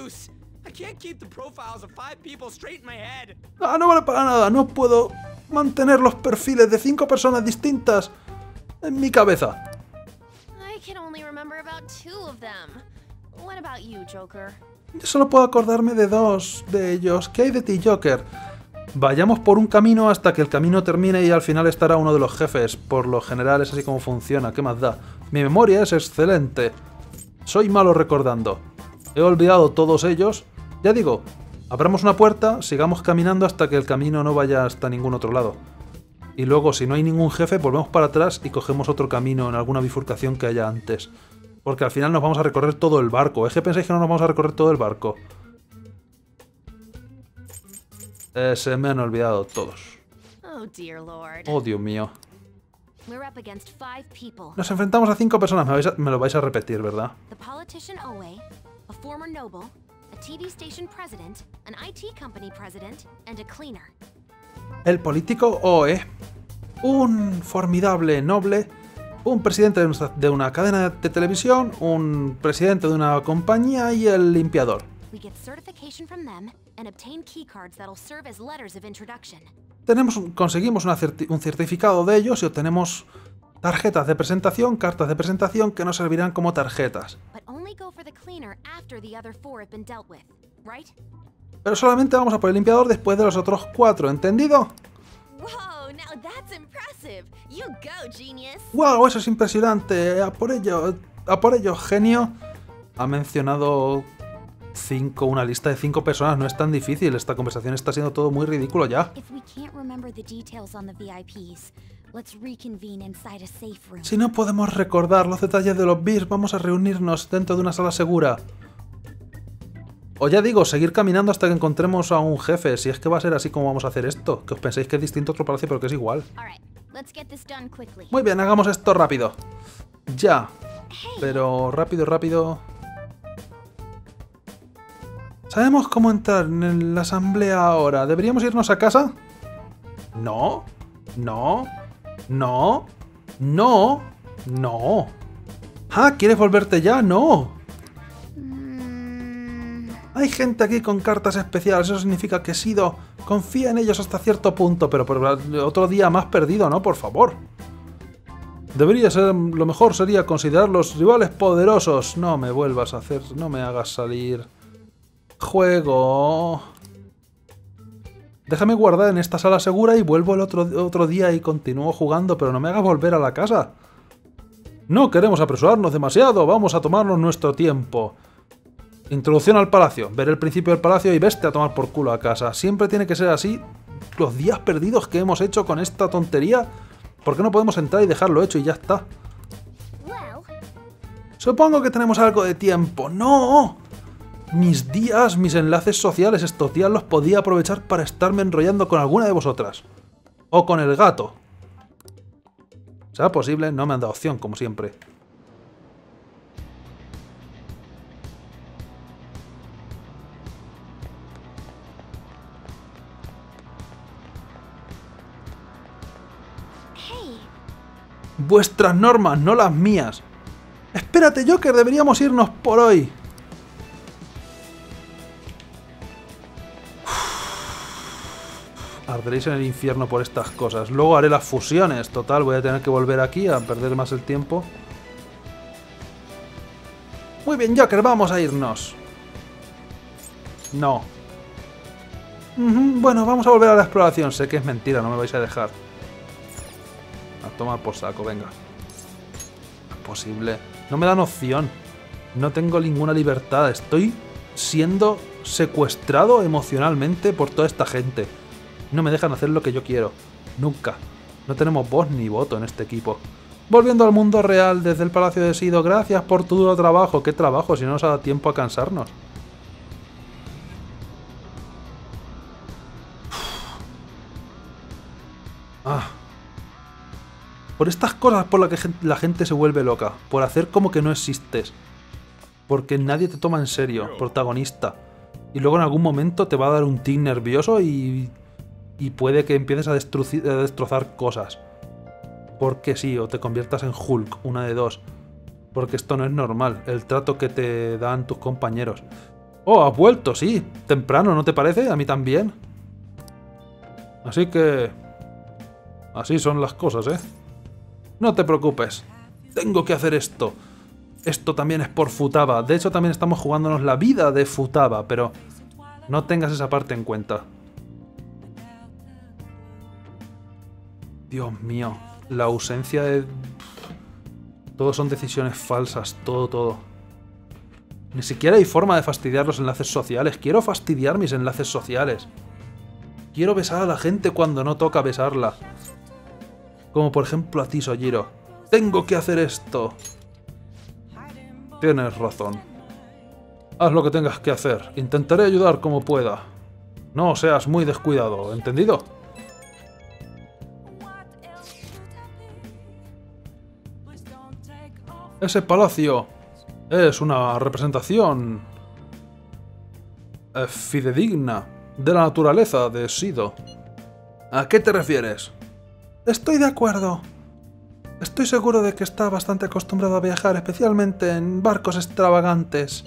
Ah, no vale para nada. No puedo mantener los perfiles de 5 personas distintas en mi cabeza. Yo solo puedo acordarme de 2 de ellos. ¿Qué hay de ti, Joker? Vayamos por un camino hasta que el camino termine y al final estará uno de los jefes. Por lo general es así como funciona. ¿Qué más da? Mi memoria es excelente. Soy malo recordando. He olvidado todos ellos. Ya digo, abramos una puerta, sigamos caminando hasta que el camino no vaya hasta ningún otro lado. Y luego, si no hay ningún jefe, volvemos para atrás y cogemos otro camino en alguna bifurcación que haya antes. Porque al final nos vamos a recorrer todo el barco. ¿Es que pensáis que no nos vamos a recorrer todo el barco? Se me han olvidado todos. Oh, Dios mío. Nos enfrentamos a 5 personas. Me lo vais a repetir, ¿verdad? El político OE, un formidable noble, un presidente de una cadena de televisión, un presidente de una compañía y el limpiador. Conseguimos un certificado de ellos y obtenemos tarjetas de presentación, cartas de presentación que nos servirán como tarjetas. Pero solamente vamos a por el limpiador después de los otros 4, ¿entendido? ¡Wow! Eso es impresionante. A por ello, genio. Ha mencionado 5, una lista de 5 personas. No es tan difícil. Esta conversación está siendo todo muy ridículo ya. Si no podemos recordar los detalles de los VIPs, vamos a reunirnos dentro de una sala segura. O ya digo, seguir caminando hasta que encontremos a un jefe. Si es que va a ser así como vamos a hacer esto. Que os penséis que es distinto a otro palacio, pero que es igual. Muy bien, hagamos esto rápido. Ya. Pero rápido. ¿Sabemos cómo entrar en la asamblea ahora? ¿Deberíamos irnos a casa? No. Ah, ¿quieres volverte ya? No. Hay gente aquí con cartas especiales, eso significa que Sido confía en ellos hasta cierto punto, pero por otro día más perdido, ¿no? Por favor. Debería ser, lo mejor sería considerarlos rivales poderosos. No me vuelvas a hacer, no me hagas salir. Juego. Déjame guardar en esta sala segura y vuelvo el otro día y continúo jugando, pero no me hagas volver a la casa. No queremos apresurarnos demasiado, vamos a tomarnos nuestro tiempo. Introducción al palacio. Ver el principio del palacio y veste a tomar por culo a casa. Siempre tiene que ser así. Los días perdidos que hemos hecho con esta tontería. ¿Por qué no podemos entrar y dejarlo hecho y ya está? Supongo que tenemos algo de tiempo. ¡No! Mis días, mis enlaces sociales, estos días los podía aprovechar para estarme enrollando con alguna de vosotras. O con el gato. ¿Será posible? No me han dado opción, como siempre. Vuestras normas, no las mías. Espérate, Joker, deberíamos irnos por hoy. Arderéis en el infierno por estas cosas. Luego haré las fusiones. Total, voy a tener que volver aquí a perder más el tiempo. Muy bien, Joker, vamos a irnos. No. Bueno, vamos a volver a la exploración. Sé que es mentira, no me vais a dejar. A tomar por saco, venga. No es posible. No me dan opción. No tengo ninguna libertad. Estoy siendo secuestrado emocionalmente por toda esta gente. No me dejan hacer lo que yo quiero. Nunca. No tenemos voz ni voto en este equipo. Volviendo al mundo real desde el Palacio de Sido. Gracias por tu duro trabajo. ¿Qué trabajo si no nos ha dado tiempo a cansarnos? Por estas cosas por las que la gente se vuelve loca. Por hacer como que no existes. Porque nadie te toma en serio, protagonista. Y luego en algún momento te va a dar un tic nervioso y puede que empieces a destrozar cosas. Porque sí, o te conviertas en Hulk, una de dos. Porque esto no es normal, el trato que te dan tus compañeros. Oh, has vuelto, sí. Temprano, ¿no te parece? A mí también. Así que... así son las cosas, ¿eh? No te preocupes. Tengo que hacer esto. Esto también es por Futaba. De hecho, también estamos jugándonos la vida de Futaba, pero no tengas esa parte en cuenta. Dios mío. La ausencia de... todo son decisiones falsas. Todo. Ni siquiera hay forma de fastidiar los enlaces sociales. Quiero fastidiar mis enlaces sociales. Quiero besar a la gente cuando no toca besarla. Como por ejemplo a ti, Sojiro. Tengo que hacer esto. Tienes razón. Haz lo que tengas que hacer. Intentaré ayudar como pueda. No seas muy descuidado, ¿entendido? Ese palacio es una representación fidedigna de la naturaleza de Sido. ¿A qué te refieres? Estoy de acuerdo. Estoy seguro de que está bastante acostumbrado a viajar, especialmente en barcos extravagantes.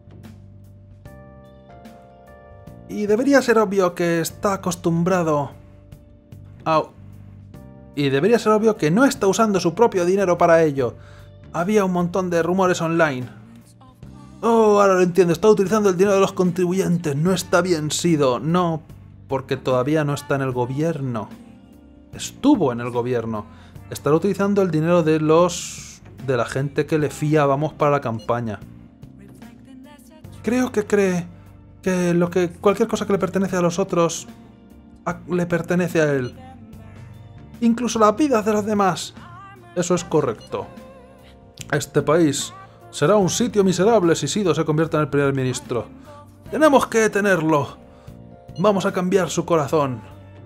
Y debería ser obvio que está acostumbrado a... y debería ser obvio que no está usando su propio dinero para ello. Había un montón de rumores online. Oh, ahora lo entiendo. Está utilizando el dinero de los contribuyentes. No está bien Sido. No, porque todavía no está en el gobierno. Estuvo en el gobierno. Estará utilizando el dinero de la gente que le fiábamos para la campaña. Creo que cree que cualquier cosa que le pertenece a los otros le pertenece a él. Incluso las vidas de los demás. Eso es correcto. Este país será un sitio miserable si Sido se convierte en el primer ministro. Tenemos que detenerlo. Vamos a cambiar su corazón.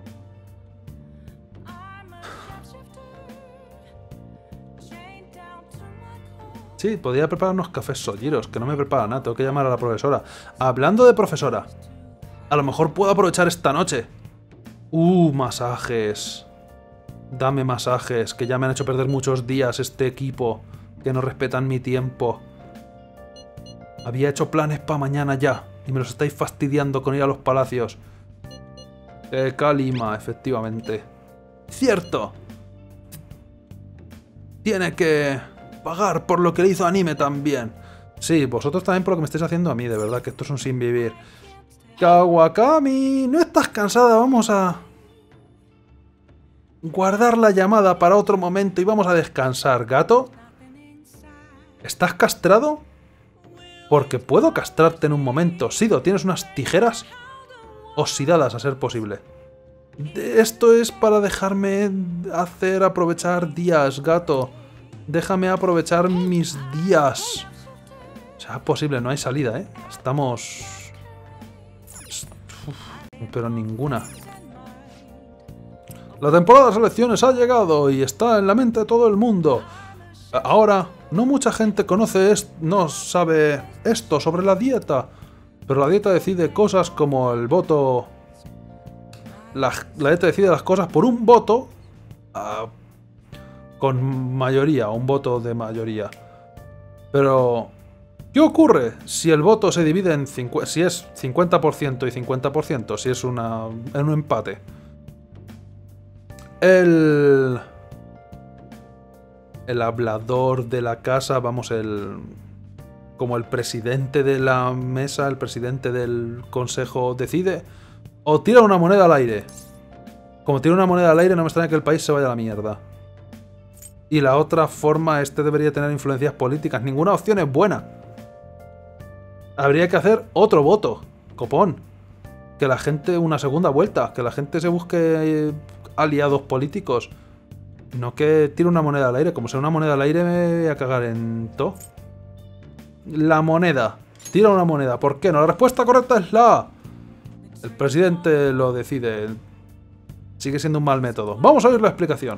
Sí, podría prepararnos cafés Sojiros, que no me prepara nada, tengo que llamar a la profesora. Hablando de profesora, a lo mejor puedo aprovechar esta noche. Masajes. Dame masajes, que ya me han hecho perder muchos días este equipo, que no respetan mi tiempo. Había hecho planes para mañana ya. y me los estáis fastidiando con ir a los palacios. Kalima, efectivamente. ¡Cierto! Tiene que pagar por lo que le hizo a Anime también. Sí, vosotros también por lo que me estáis haciendo a mí, de verdad, que esto es un sin vivir. Kawakami, ¿no estás cansada? Vamos a guardar la llamada para otro momento y vamos a descansar, gato. ¿Estás castrado? Porque puedo castrarte en un momento. Sido, ¿tienes unas tijeras? Oxidadas, a ser posible. Esto es para dejarme aprovechar días, gato. Déjame aprovechar mis días. O sea, posible, no hay salida, ¿eh? Estamos... pero ninguna. La temporada de selecciones ha llegado y está en la mente de todo el mundo. Ahora, no mucha gente no sabe esto sobre la dieta, pero la dieta decide cosas como el voto. La dieta decide las cosas por un voto con mayoría, un voto de mayoría. Pero ¿qué ocurre si el voto se divide en si es 50% y 50%, si es en un empate? El hablador de la casa, vamos, como el presidente de la mesa, el presidente del consejo decide, o tira una moneda al aire. Como tira una moneda al aire, no me extraña que el país se vaya a la mierda. Y la otra forma, debería tener influencias políticas. Ninguna opción es buena. Habría que hacer otro voto, copón. Que la gente, una segunda vuelta, que la gente se busque aliados políticos. No que tire una moneda al aire. Como sea una moneda al aire me voy a cagar en todo. La moneda. Tira una moneda. ¿Por qué no? La respuesta correcta es la A. El presidente lo decide. Sigue siendo un mal método. Vamos a oír la explicación.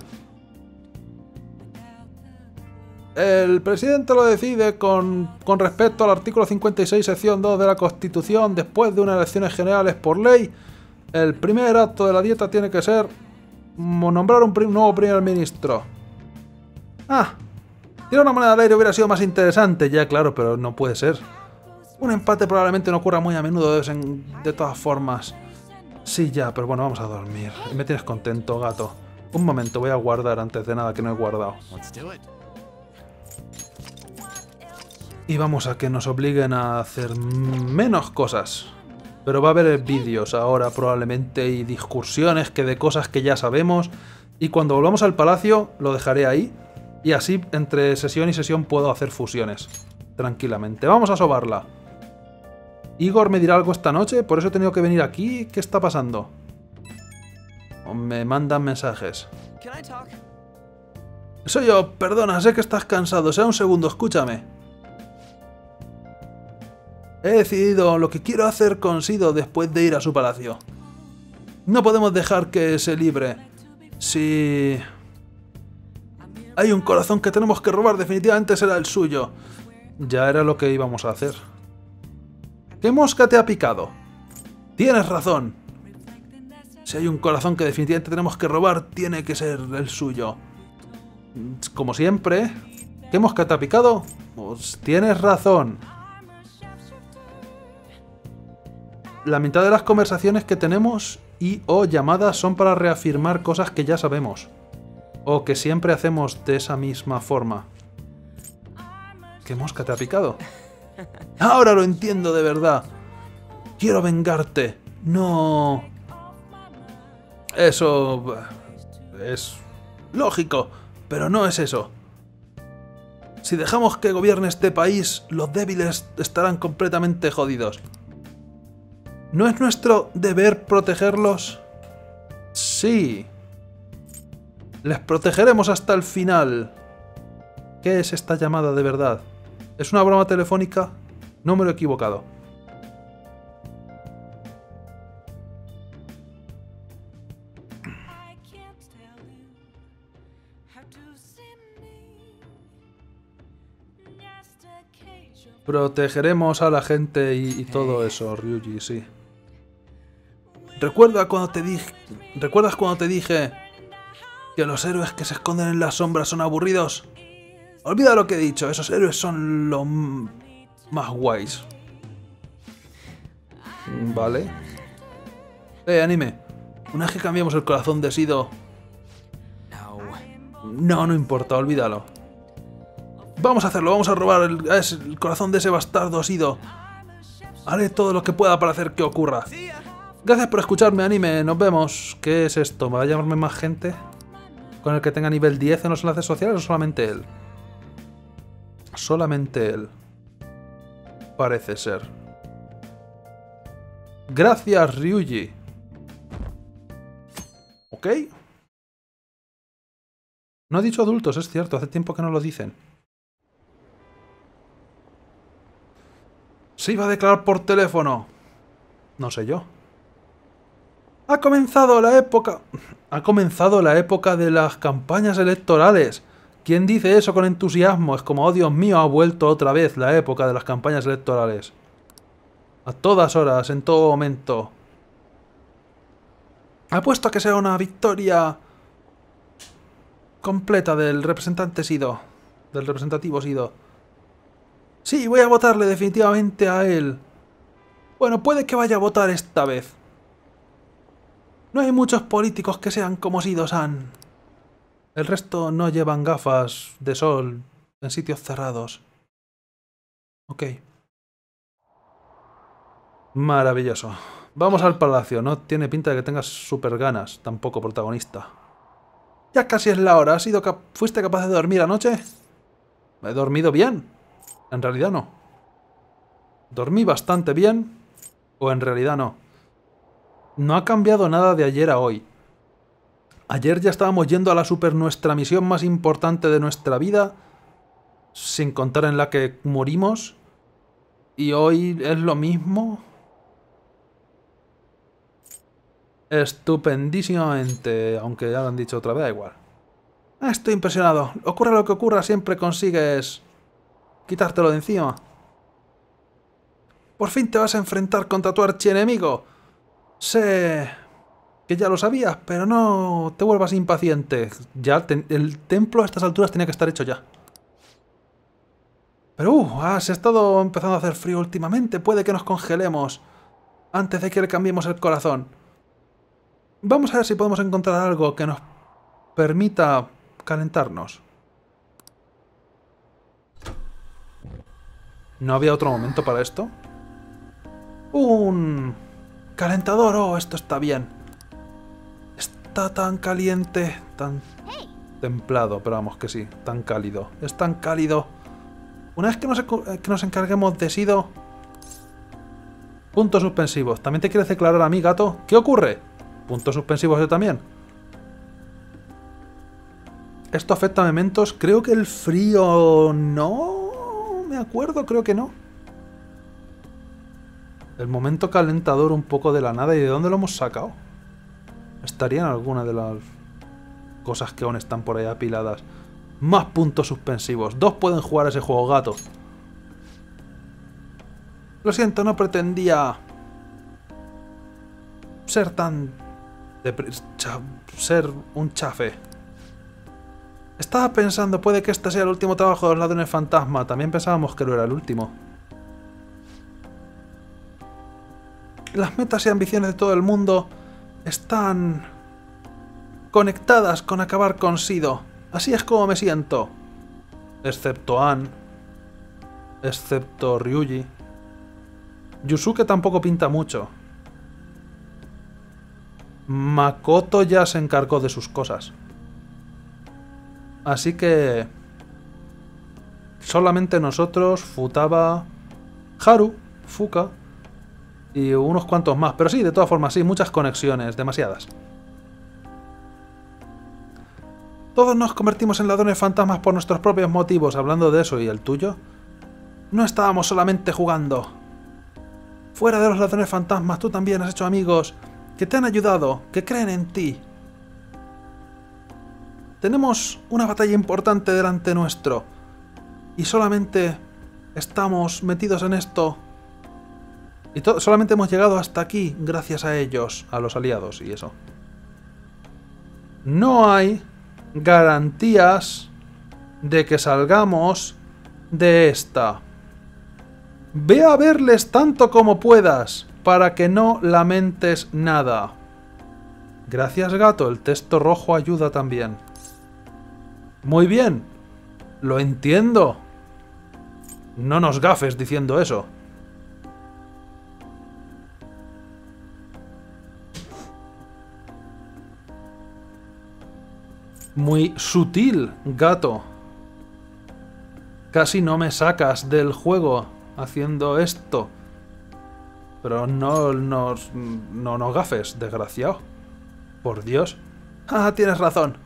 El presidente lo decide con respecto al artículo 56, sección 2 de la Constitución. Después de unas elecciones generales por ley, el primer acto de la dieta tiene que ser nombrar un nuevo primer ministro. Tirar una moneda al aire hubiera sido más interesante, ya claro, pero no puede ser. Un empate probablemente no ocurra muy a menudo de todas formas. Sí, ya, pero bueno, vamos a dormir. Me tienes contento, gato. Un momento, voy a guardar antes de nada que no he guardado. Y vamos a que nos obliguen a hacer menos cosas. Pero va a haber vídeos ahora probablemente y discusiones de cosas que ya sabemos. Y cuando volvamos al palacio lo dejaré ahí. Y así entre sesión y sesión puedo hacer fusiones. Tranquilamente. Vamos a sobarla. Igor me dirá algo esta noche, por eso he tenido que venir aquí. ¿Qué está pasando? Me mandan mensajes. Soy yo, perdona, sé que estás cansado. Sea un segundo, escúchame. He decidido lo que quiero hacer con Sido después de ir a su palacio. No podemos dejar que se libre. Si hay un corazón que tenemos que robar, definitivamente será el suyo. Ya era lo que íbamos a hacer. ¿Qué mosca te ha picado? Tienes razón. Si hay un corazón que definitivamente tenemos que robar, tiene que ser el suyo. Como siempre. ¿Qué mosca te ha picado? Pues tienes razón. La mitad de las conversaciones que tenemos o llamadas son para reafirmar cosas que ya sabemos. O que siempre hacemos de esa misma forma. ¿Qué mosca te ha picado? Ahora lo entiendo de verdad. Quiero vengarte. No. Eso es lógico, pero no es eso. Si dejamos que gobierne este país, los débiles estarán completamente jodidos. ¿No es nuestro deber protegerlos? Sí. Les protegeremos hasta el final. ¿Qué es esta llamada de verdad? ¿Es una broma telefónica? No me lo he equivocado. Protegeremos a la gente y todo eso, Ryuji, sí. ¿Recuerdas cuando te dije que los héroes que se esconden en las sombras son aburridos? Olvida lo que he dicho, esos héroes son los más guays. Vale. Anime. Una vez que cambiamos el corazón de Sido... No. No importa, olvídalo. Vamos a hacerlo, vamos a robar el corazón de ese bastardo Sido. Haré todo lo que pueda para hacer que ocurra. Gracias por escucharme, Anime. Nos vemos. ¿Qué es esto? ¿Va a llamarme más gente? ¿Con el que tenga nivel 10 en los enlaces sociales o solamente él? Solamente él. Parece ser. Gracias, Ryuji. ¿Ok? No ha dicho adultos, es cierto. Hace tiempo que no lo dicen. Se iba a declarar por teléfono. No sé yo. Ha comenzado la época de las campañas electorales. ¿Quién dice eso con entusiasmo? Es como, oh Dios mío, ha vuelto otra vez la época de las campañas electorales. A todas horas, en todo momento. Apuesto a que sea una victoria completa del representante Sido. Del representativo Sido. Sí, voy a votarle definitivamente a él. Bueno, puede que vaya a votar esta vez. No hay muchos políticos que sean como Sido-san. El resto no llevan gafas de sol en sitios cerrados. Ok. Maravilloso. Vamos al palacio. No tiene pinta de que tengas súper ganas, tampoco protagonista. Ya casi es la hora. ¿Fuiste capaz de dormir anoche? ¿He dormido bien? En realidad no. ¿Dormí bastante bien? ¿O en realidad no? No ha cambiado nada de ayer a hoy. Ayer ya estábamos yendo a la nuestra misión más importante de nuestra vida, sin contar en la que morimos. Y hoy es lo mismo. Estupendísimamente, aunque ya lo han dicho otra vez, da igual. Estoy impresionado. Ocurra lo que ocurra, siempre consigues quitártelo de encima. Por fin te vas a enfrentar contra tu archienemigo. Sé que ya lo sabías, pero no te vuelvas impaciente. Ya el templo a estas alturas tenía que estar hecho ya. Pero se ha estado empezando a hacer frío últimamente. Puede que nos congelemos antes de que le cambiemos el corazón. Vamos a ver si podemos encontrar algo que nos permita calentarnos. ¿No había otro momento para esto? Un calentador. Oh, esto está bien. Está tan caliente, tan templado, pero vamos que sí, tan cálido. Es tan cálido. Una vez que nos encarguemos de Sido... Puntos suspensivos. ¿También te quieres declarar a mí, gato? ¿Qué ocurre? Puntos suspensivos yo también. ¿Esto afecta a Mementos? Creo que el frío... No me acuerdo, creo que no. El momento calentador un poco de la nada. ¿Y de dónde lo hemos sacado? Estaría en alguna de las cosas que aún están por ahí apiladas. Más puntos suspensivos. 2 pueden jugar a ese juego, gato. Lo siento, no pretendía ser tan... ser un chafe. Estaba pensando, puede que este sea el último trabajo de los ladrones fantasma. También pensábamos que lo era el último. Las metas y ambiciones de todo el mundo están conectadas con acabar con Sido. Así es como me siento. Excepto Ann. Excepto Ryuji. Yusuke tampoco pinta mucho. Makoto ya se encargó de sus cosas. Así que... solamente nosotros, Futaba, Haru, Fuka y unos cuantos más. Pero sí, de todas formas, sí, muchas conexiones, demasiadas. Todos nos convertimos en ladrones fantasmas por nuestros propios motivos. Hablando de eso, ¿y el tuyo? No estábamos solamente jugando. Fuera de los ladrones fantasmas, tú también has hecho amigos que te han ayudado, que creen en ti. Tenemos una batalla importante delante nuestro. Y solamente estamos metidos en esto. Y solamente hemos llegado hasta aquí gracias a ellos, a los aliados y eso. No hay garantías de que salgamos de esta. Ve a verles tanto como puedas. para que no lamentes nada. Gracias, gato. El texto rojo ayuda también. Muy bien. Lo entiendo. No nos gafes diciendo eso. Muy sutil, gato. Casi no me sacas del juego haciendo esto. Pero no nos gafes, desgraciado. Por Dios. Ah, tienes razón.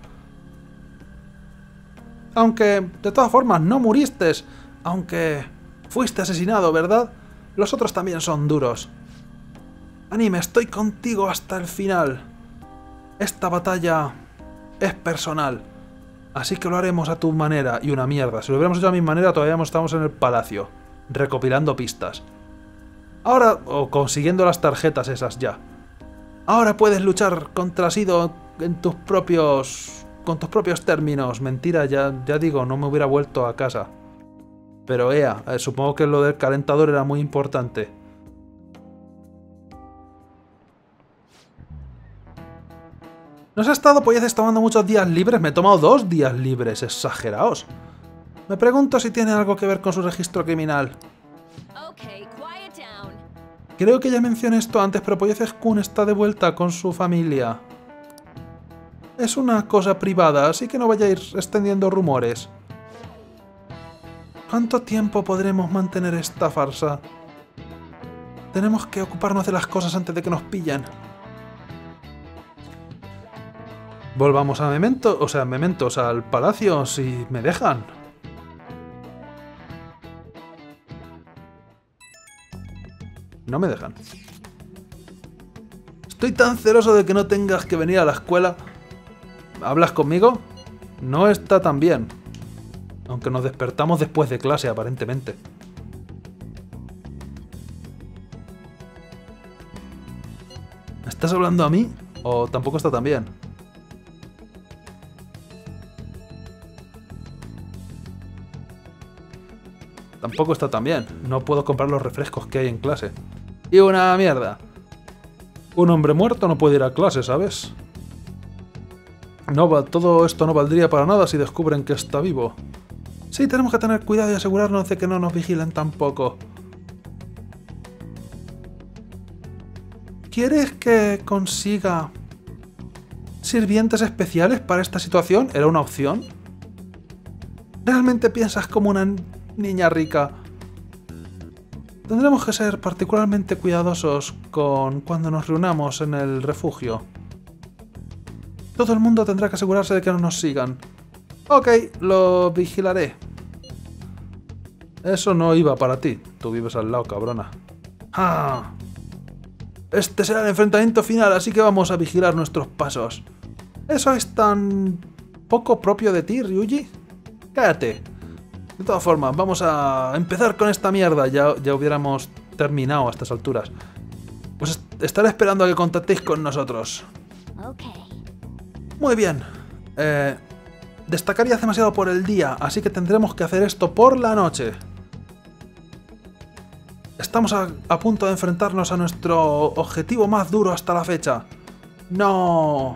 Aunque, de todas formas, no muriste. Aunque fuiste asesinado, ¿verdad? Los otros también son duros. Anime, estoy contigo hasta el final. Esta batalla es personal. Así que lo haremos a tu manera. Y una mierda. Si lo hubiéramos hecho a mi manera, todavía estamos en el palacio. Recopilando pistas. Ahora, o consiguiendo las tarjetas esas ya. Ahora puedes luchar contra Sido en tus propios... con tus propios términos. Mentira, ya digo, no me hubiera vuelto a casa. Pero supongo que lo del calentador era muy importante. ¿No has estado polleces tomando muchos días libres? Me he tomado 2 días libres, exageraos. Me pregunto si tiene algo que ver con su registro criminal. Creo que ya mencioné esto antes, pero Polleces-kun está de vuelta con su familia. Es una cosa privada, así que no vaya a ir extendiendo rumores. ¿Cuánto tiempo podremos mantener esta farsa? Tenemos que ocuparnos de las cosas antes de que nos pillen. Volvamos a Mementos al palacio, si me dejan. No me dejan. Estoy tan celoso de que no tengas que venir a la escuela. ¿Hablas conmigo? No está tan bien. Aunque nos despertamos después de clase, aparentemente. ¿Estás hablando a mí? ¿O tampoco está tan bien? Tampoco está tan bien. No puedo comprar los refrescos que hay en clase. Y una mierda. Un hombre muerto no puede ir a clase, ¿sabes? Todo esto no valdría para nada si descubren que está vivo. Sí, tenemos que tener cuidado y asegurarnos de que no nos vigilen tampoco. ¿Quieres que consiga sirvientes especiales para esta situación? ¿Era una opción? ¿Realmente piensas como una niña rica? Tendremos que ser particularmente cuidadosos con cuando nos reunamos en el refugio. Todo el mundo tendrá que asegurarse de que no nos sigan. Ok, lo vigilaré. Eso no iba para ti. Tú vives al lado, cabrona. ¡Ah! Este será el enfrentamiento final, así que vamos a vigilar nuestros pasos. ¿Eso es tan poco propio de ti, Ryuji? Cállate. De todas formas, vamos a empezar con esta mierda. Ya hubiéramos terminado a estas alturas. Pues estaré esperando a que contactéis con nosotros. Muy bien. Destacarías demasiado por el día, así que tendremos que hacer esto por la noche. Estamos a punto de enfrentarnos a nuestro objetivo más duro hasta la fecha. No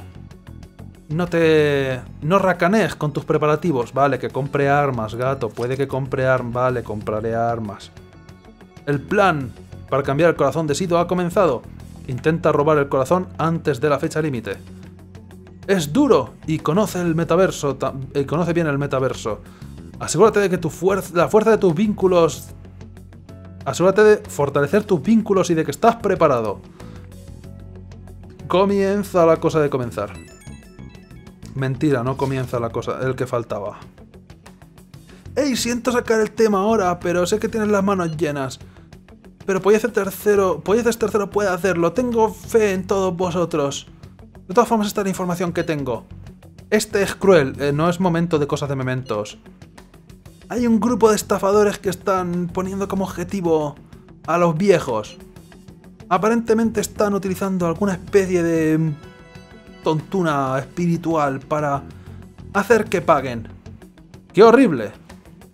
racanees con tus preparativos. Vale, que compre armas, gato. Puede que compre armas. Vale, compraré armas. El plan para cambiar el corazón de Sido ha comenzado. Intenta robar el corazón antes de la fecha límite. Es duro y conoce el metaverso. Conoce bien el metaverso. Asegúrate de que la fuerza de tus vínculos... Asegúrate de fortalecer tus vínculos y de que estás preparado. Comienza la cosa de comenzar. Mentira, no comienza la cosa, el que faltaba. ¡Ey! Siento sacar el tema ahora, pero sé que tienes las manos llenas. Pero Polleces tercero puede hacerlo. Tengo fe en todos vosotros. De todas formas, esta es la información que tengo. Este es cruel, no es momento de cosas de mementos. Hay un grupo de estafadores que están poniendo como objetivo a los viejos. Aparentemente están utilizando alguna especie de tontuna espiritual para hacer que paguen. ¡Qué horrible!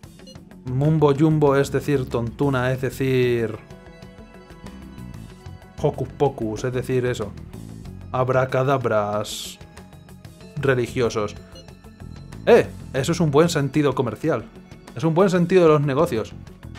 Mumbo jumbo es decir tontuna, es decir... hocus pocus, es decir, eso. Abracadabras religiosos. Eso es un buen sentido comercial. Es un buen sentido de los negocios.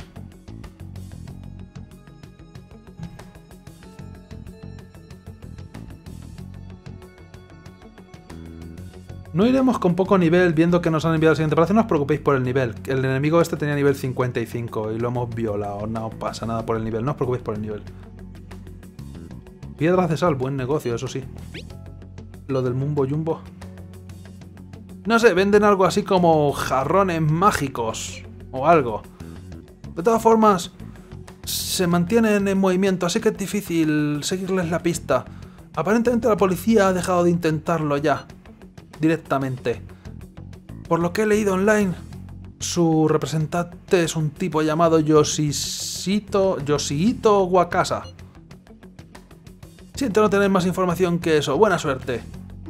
No iremos con poco nivel viendo que nos han enviado al siguiente palacio. No os preocupéis por el nivel. El enemigo este tenía nivel 55 y lo hemos violado. No pasa nada por el nivel. No os preocupéis por el nivel. Piedras de sal, buen negocio, eso sí. Lo del Mumbo Jumbo. No sé, venden algo así como jarrones mágicos o algo. De todas formas, se mantienen en movimiento, así que es difícil seguirles la pista. Aparentemente la policía ha dejado de intentarlo ya, directamente. Por lo que he leído online, su representante es un tipo llamado Yoshihito Wakasa. Siento no tener más información que eso. Buena suerte.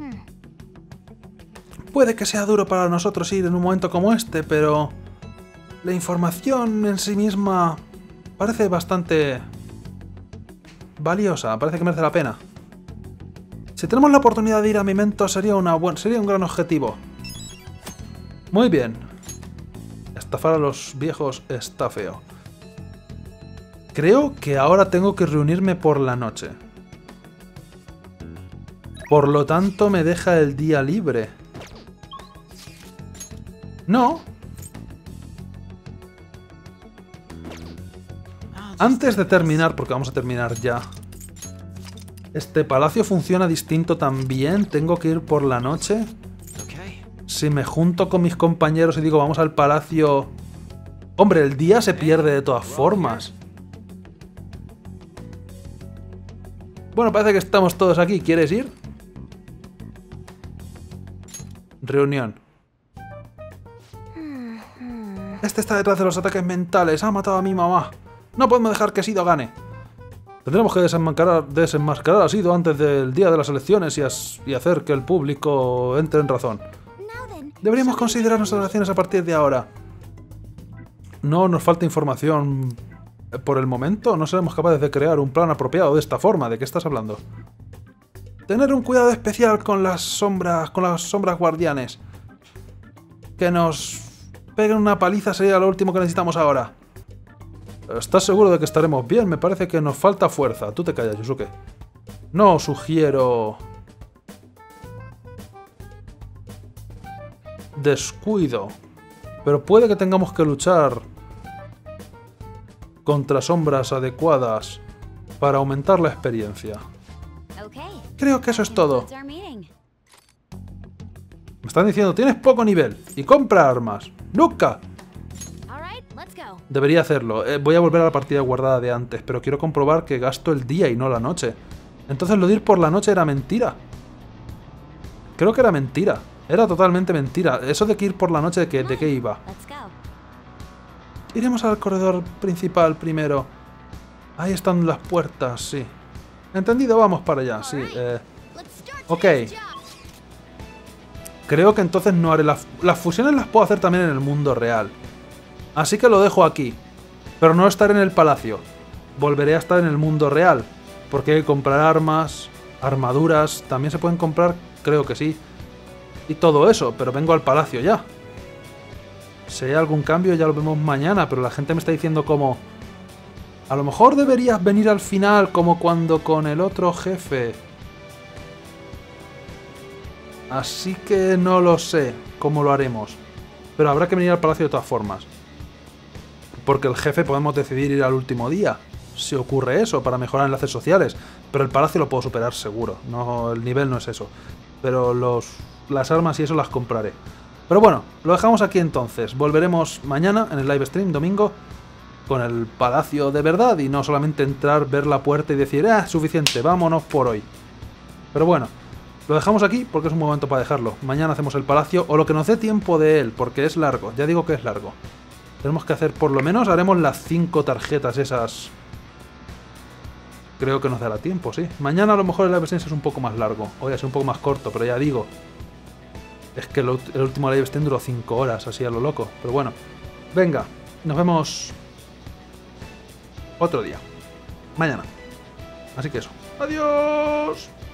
Puede que sea duro para nosotros ir en un momento como este, pero la información en sí misma parece bastante valiosa, parece que merece la pena. Si tenemos la oportunidad de ir a Memento sería un gran objetivo. Muy bien. Estafar a los viejos está feo. Creo que ahora tengo que reunirme por la noche. Por lo tanto me deja el día libre. No. Antes de terminar, porque vamos a terminar ya. ¿Este palacio funciona distinto también? ¿Tengo que ir por la noche? Si me junto con mis compañeros y digo vamos al palacio... Hombre, el día se pierde de todas formas. Bueno, parece que estamos todos aquí. ¿Quieres ir? Reunión. Este está detrás de los ataques mentales. Ha matado a mi mamá. No podemos dejar que Sido gane. Tendremos que desenmascarar a Sido antes del día de las elecciones y hacer que el público entre en razón. Deberíamos considerar nuestras acciones a partir de ahora. No nos falta información por el momento. No seremos capaces de crear un plan apropiado de esta forma. ¿De qué estás hablando? Tener un cuidado especial con las sombras guardianes. Que nos peguen una paliza sería lo último que necesitamos ahora. ¿Estás seguro de que estaremos bien? Me parece que nos falta fuerza. Tú te callas, Yusuke. No sugiero... descuido. Pero puede que tengamos que luchar contra sombras adecuadas para aumentar la experiencia. Creo que eso es todo. Me están diciendo, tienes poco nivel y compra armas. ¡Nunca! Debería hacerlo. Voy a volver a la partida guardada de antes, pero quiero comprobar que gasto el día y no la noche. Entonces lo de ir por la noche era mentira. Creo que era mentira. Era totalmente mentira. Eso de que ir por la noche, ¿de qué iba? Iremos al corredor principal primero. Ahí están las puertas, sí. Entendido, vamos para allá, sí. Ok. Creo que entonces no haré las fusiones las puedo hacer también en el mundo real. Así que lo dejo aquí. Pero no estaré en el palacio. Volveré a estar en el mundo real. Porque hay que comprar armas, armaduras. También se pueden comprar, creo que sí. Y todo eso, pero vengo al palacio ya. Si hay algún cambio ya lo vemos mañana, pero la gente me está diciendo como... A lo mejor deberías venir al final como cuando con el otro jefe. Así que no lo sé cómo lo haremos. Pero habrá que venir al palacio de todas formas. Porque el jefe podemos decidir ir al último día. Si ocurre eso, para mejorar enlaces sociales. Pero el palacio lo puedo superar seguro. No, el nivel no es eso. Pero las armas y eso las compraré. Pero bueno, lo dejamos aquí entonces. Volveremos mañana en el live stream, domingo, con el palacio de verdad. Y no solamente entrar, ver la puerta y decir, suficiente, vámonos por hoy. Pero bueno, lo dejamos aquí porque es un momento para dejarlo. Mañana hacemos el palacio, o lo que nos dé tiempo de él, porque es largo. Ya digo que es largo. Tenemos que hacer, por lo menos, haremos las 5 tarjetas esas. Creo que nos dará tiempo, sí. Mañana a lo mejor el live stream es un poco más largo. Hoy es un poco más corto, pero ya digo. Es que el último live stream duró 5 horas, así a lo loco. Pero bueno. Venga, nos vemos otro día. Mañana. Así que eso. ¡Adiós!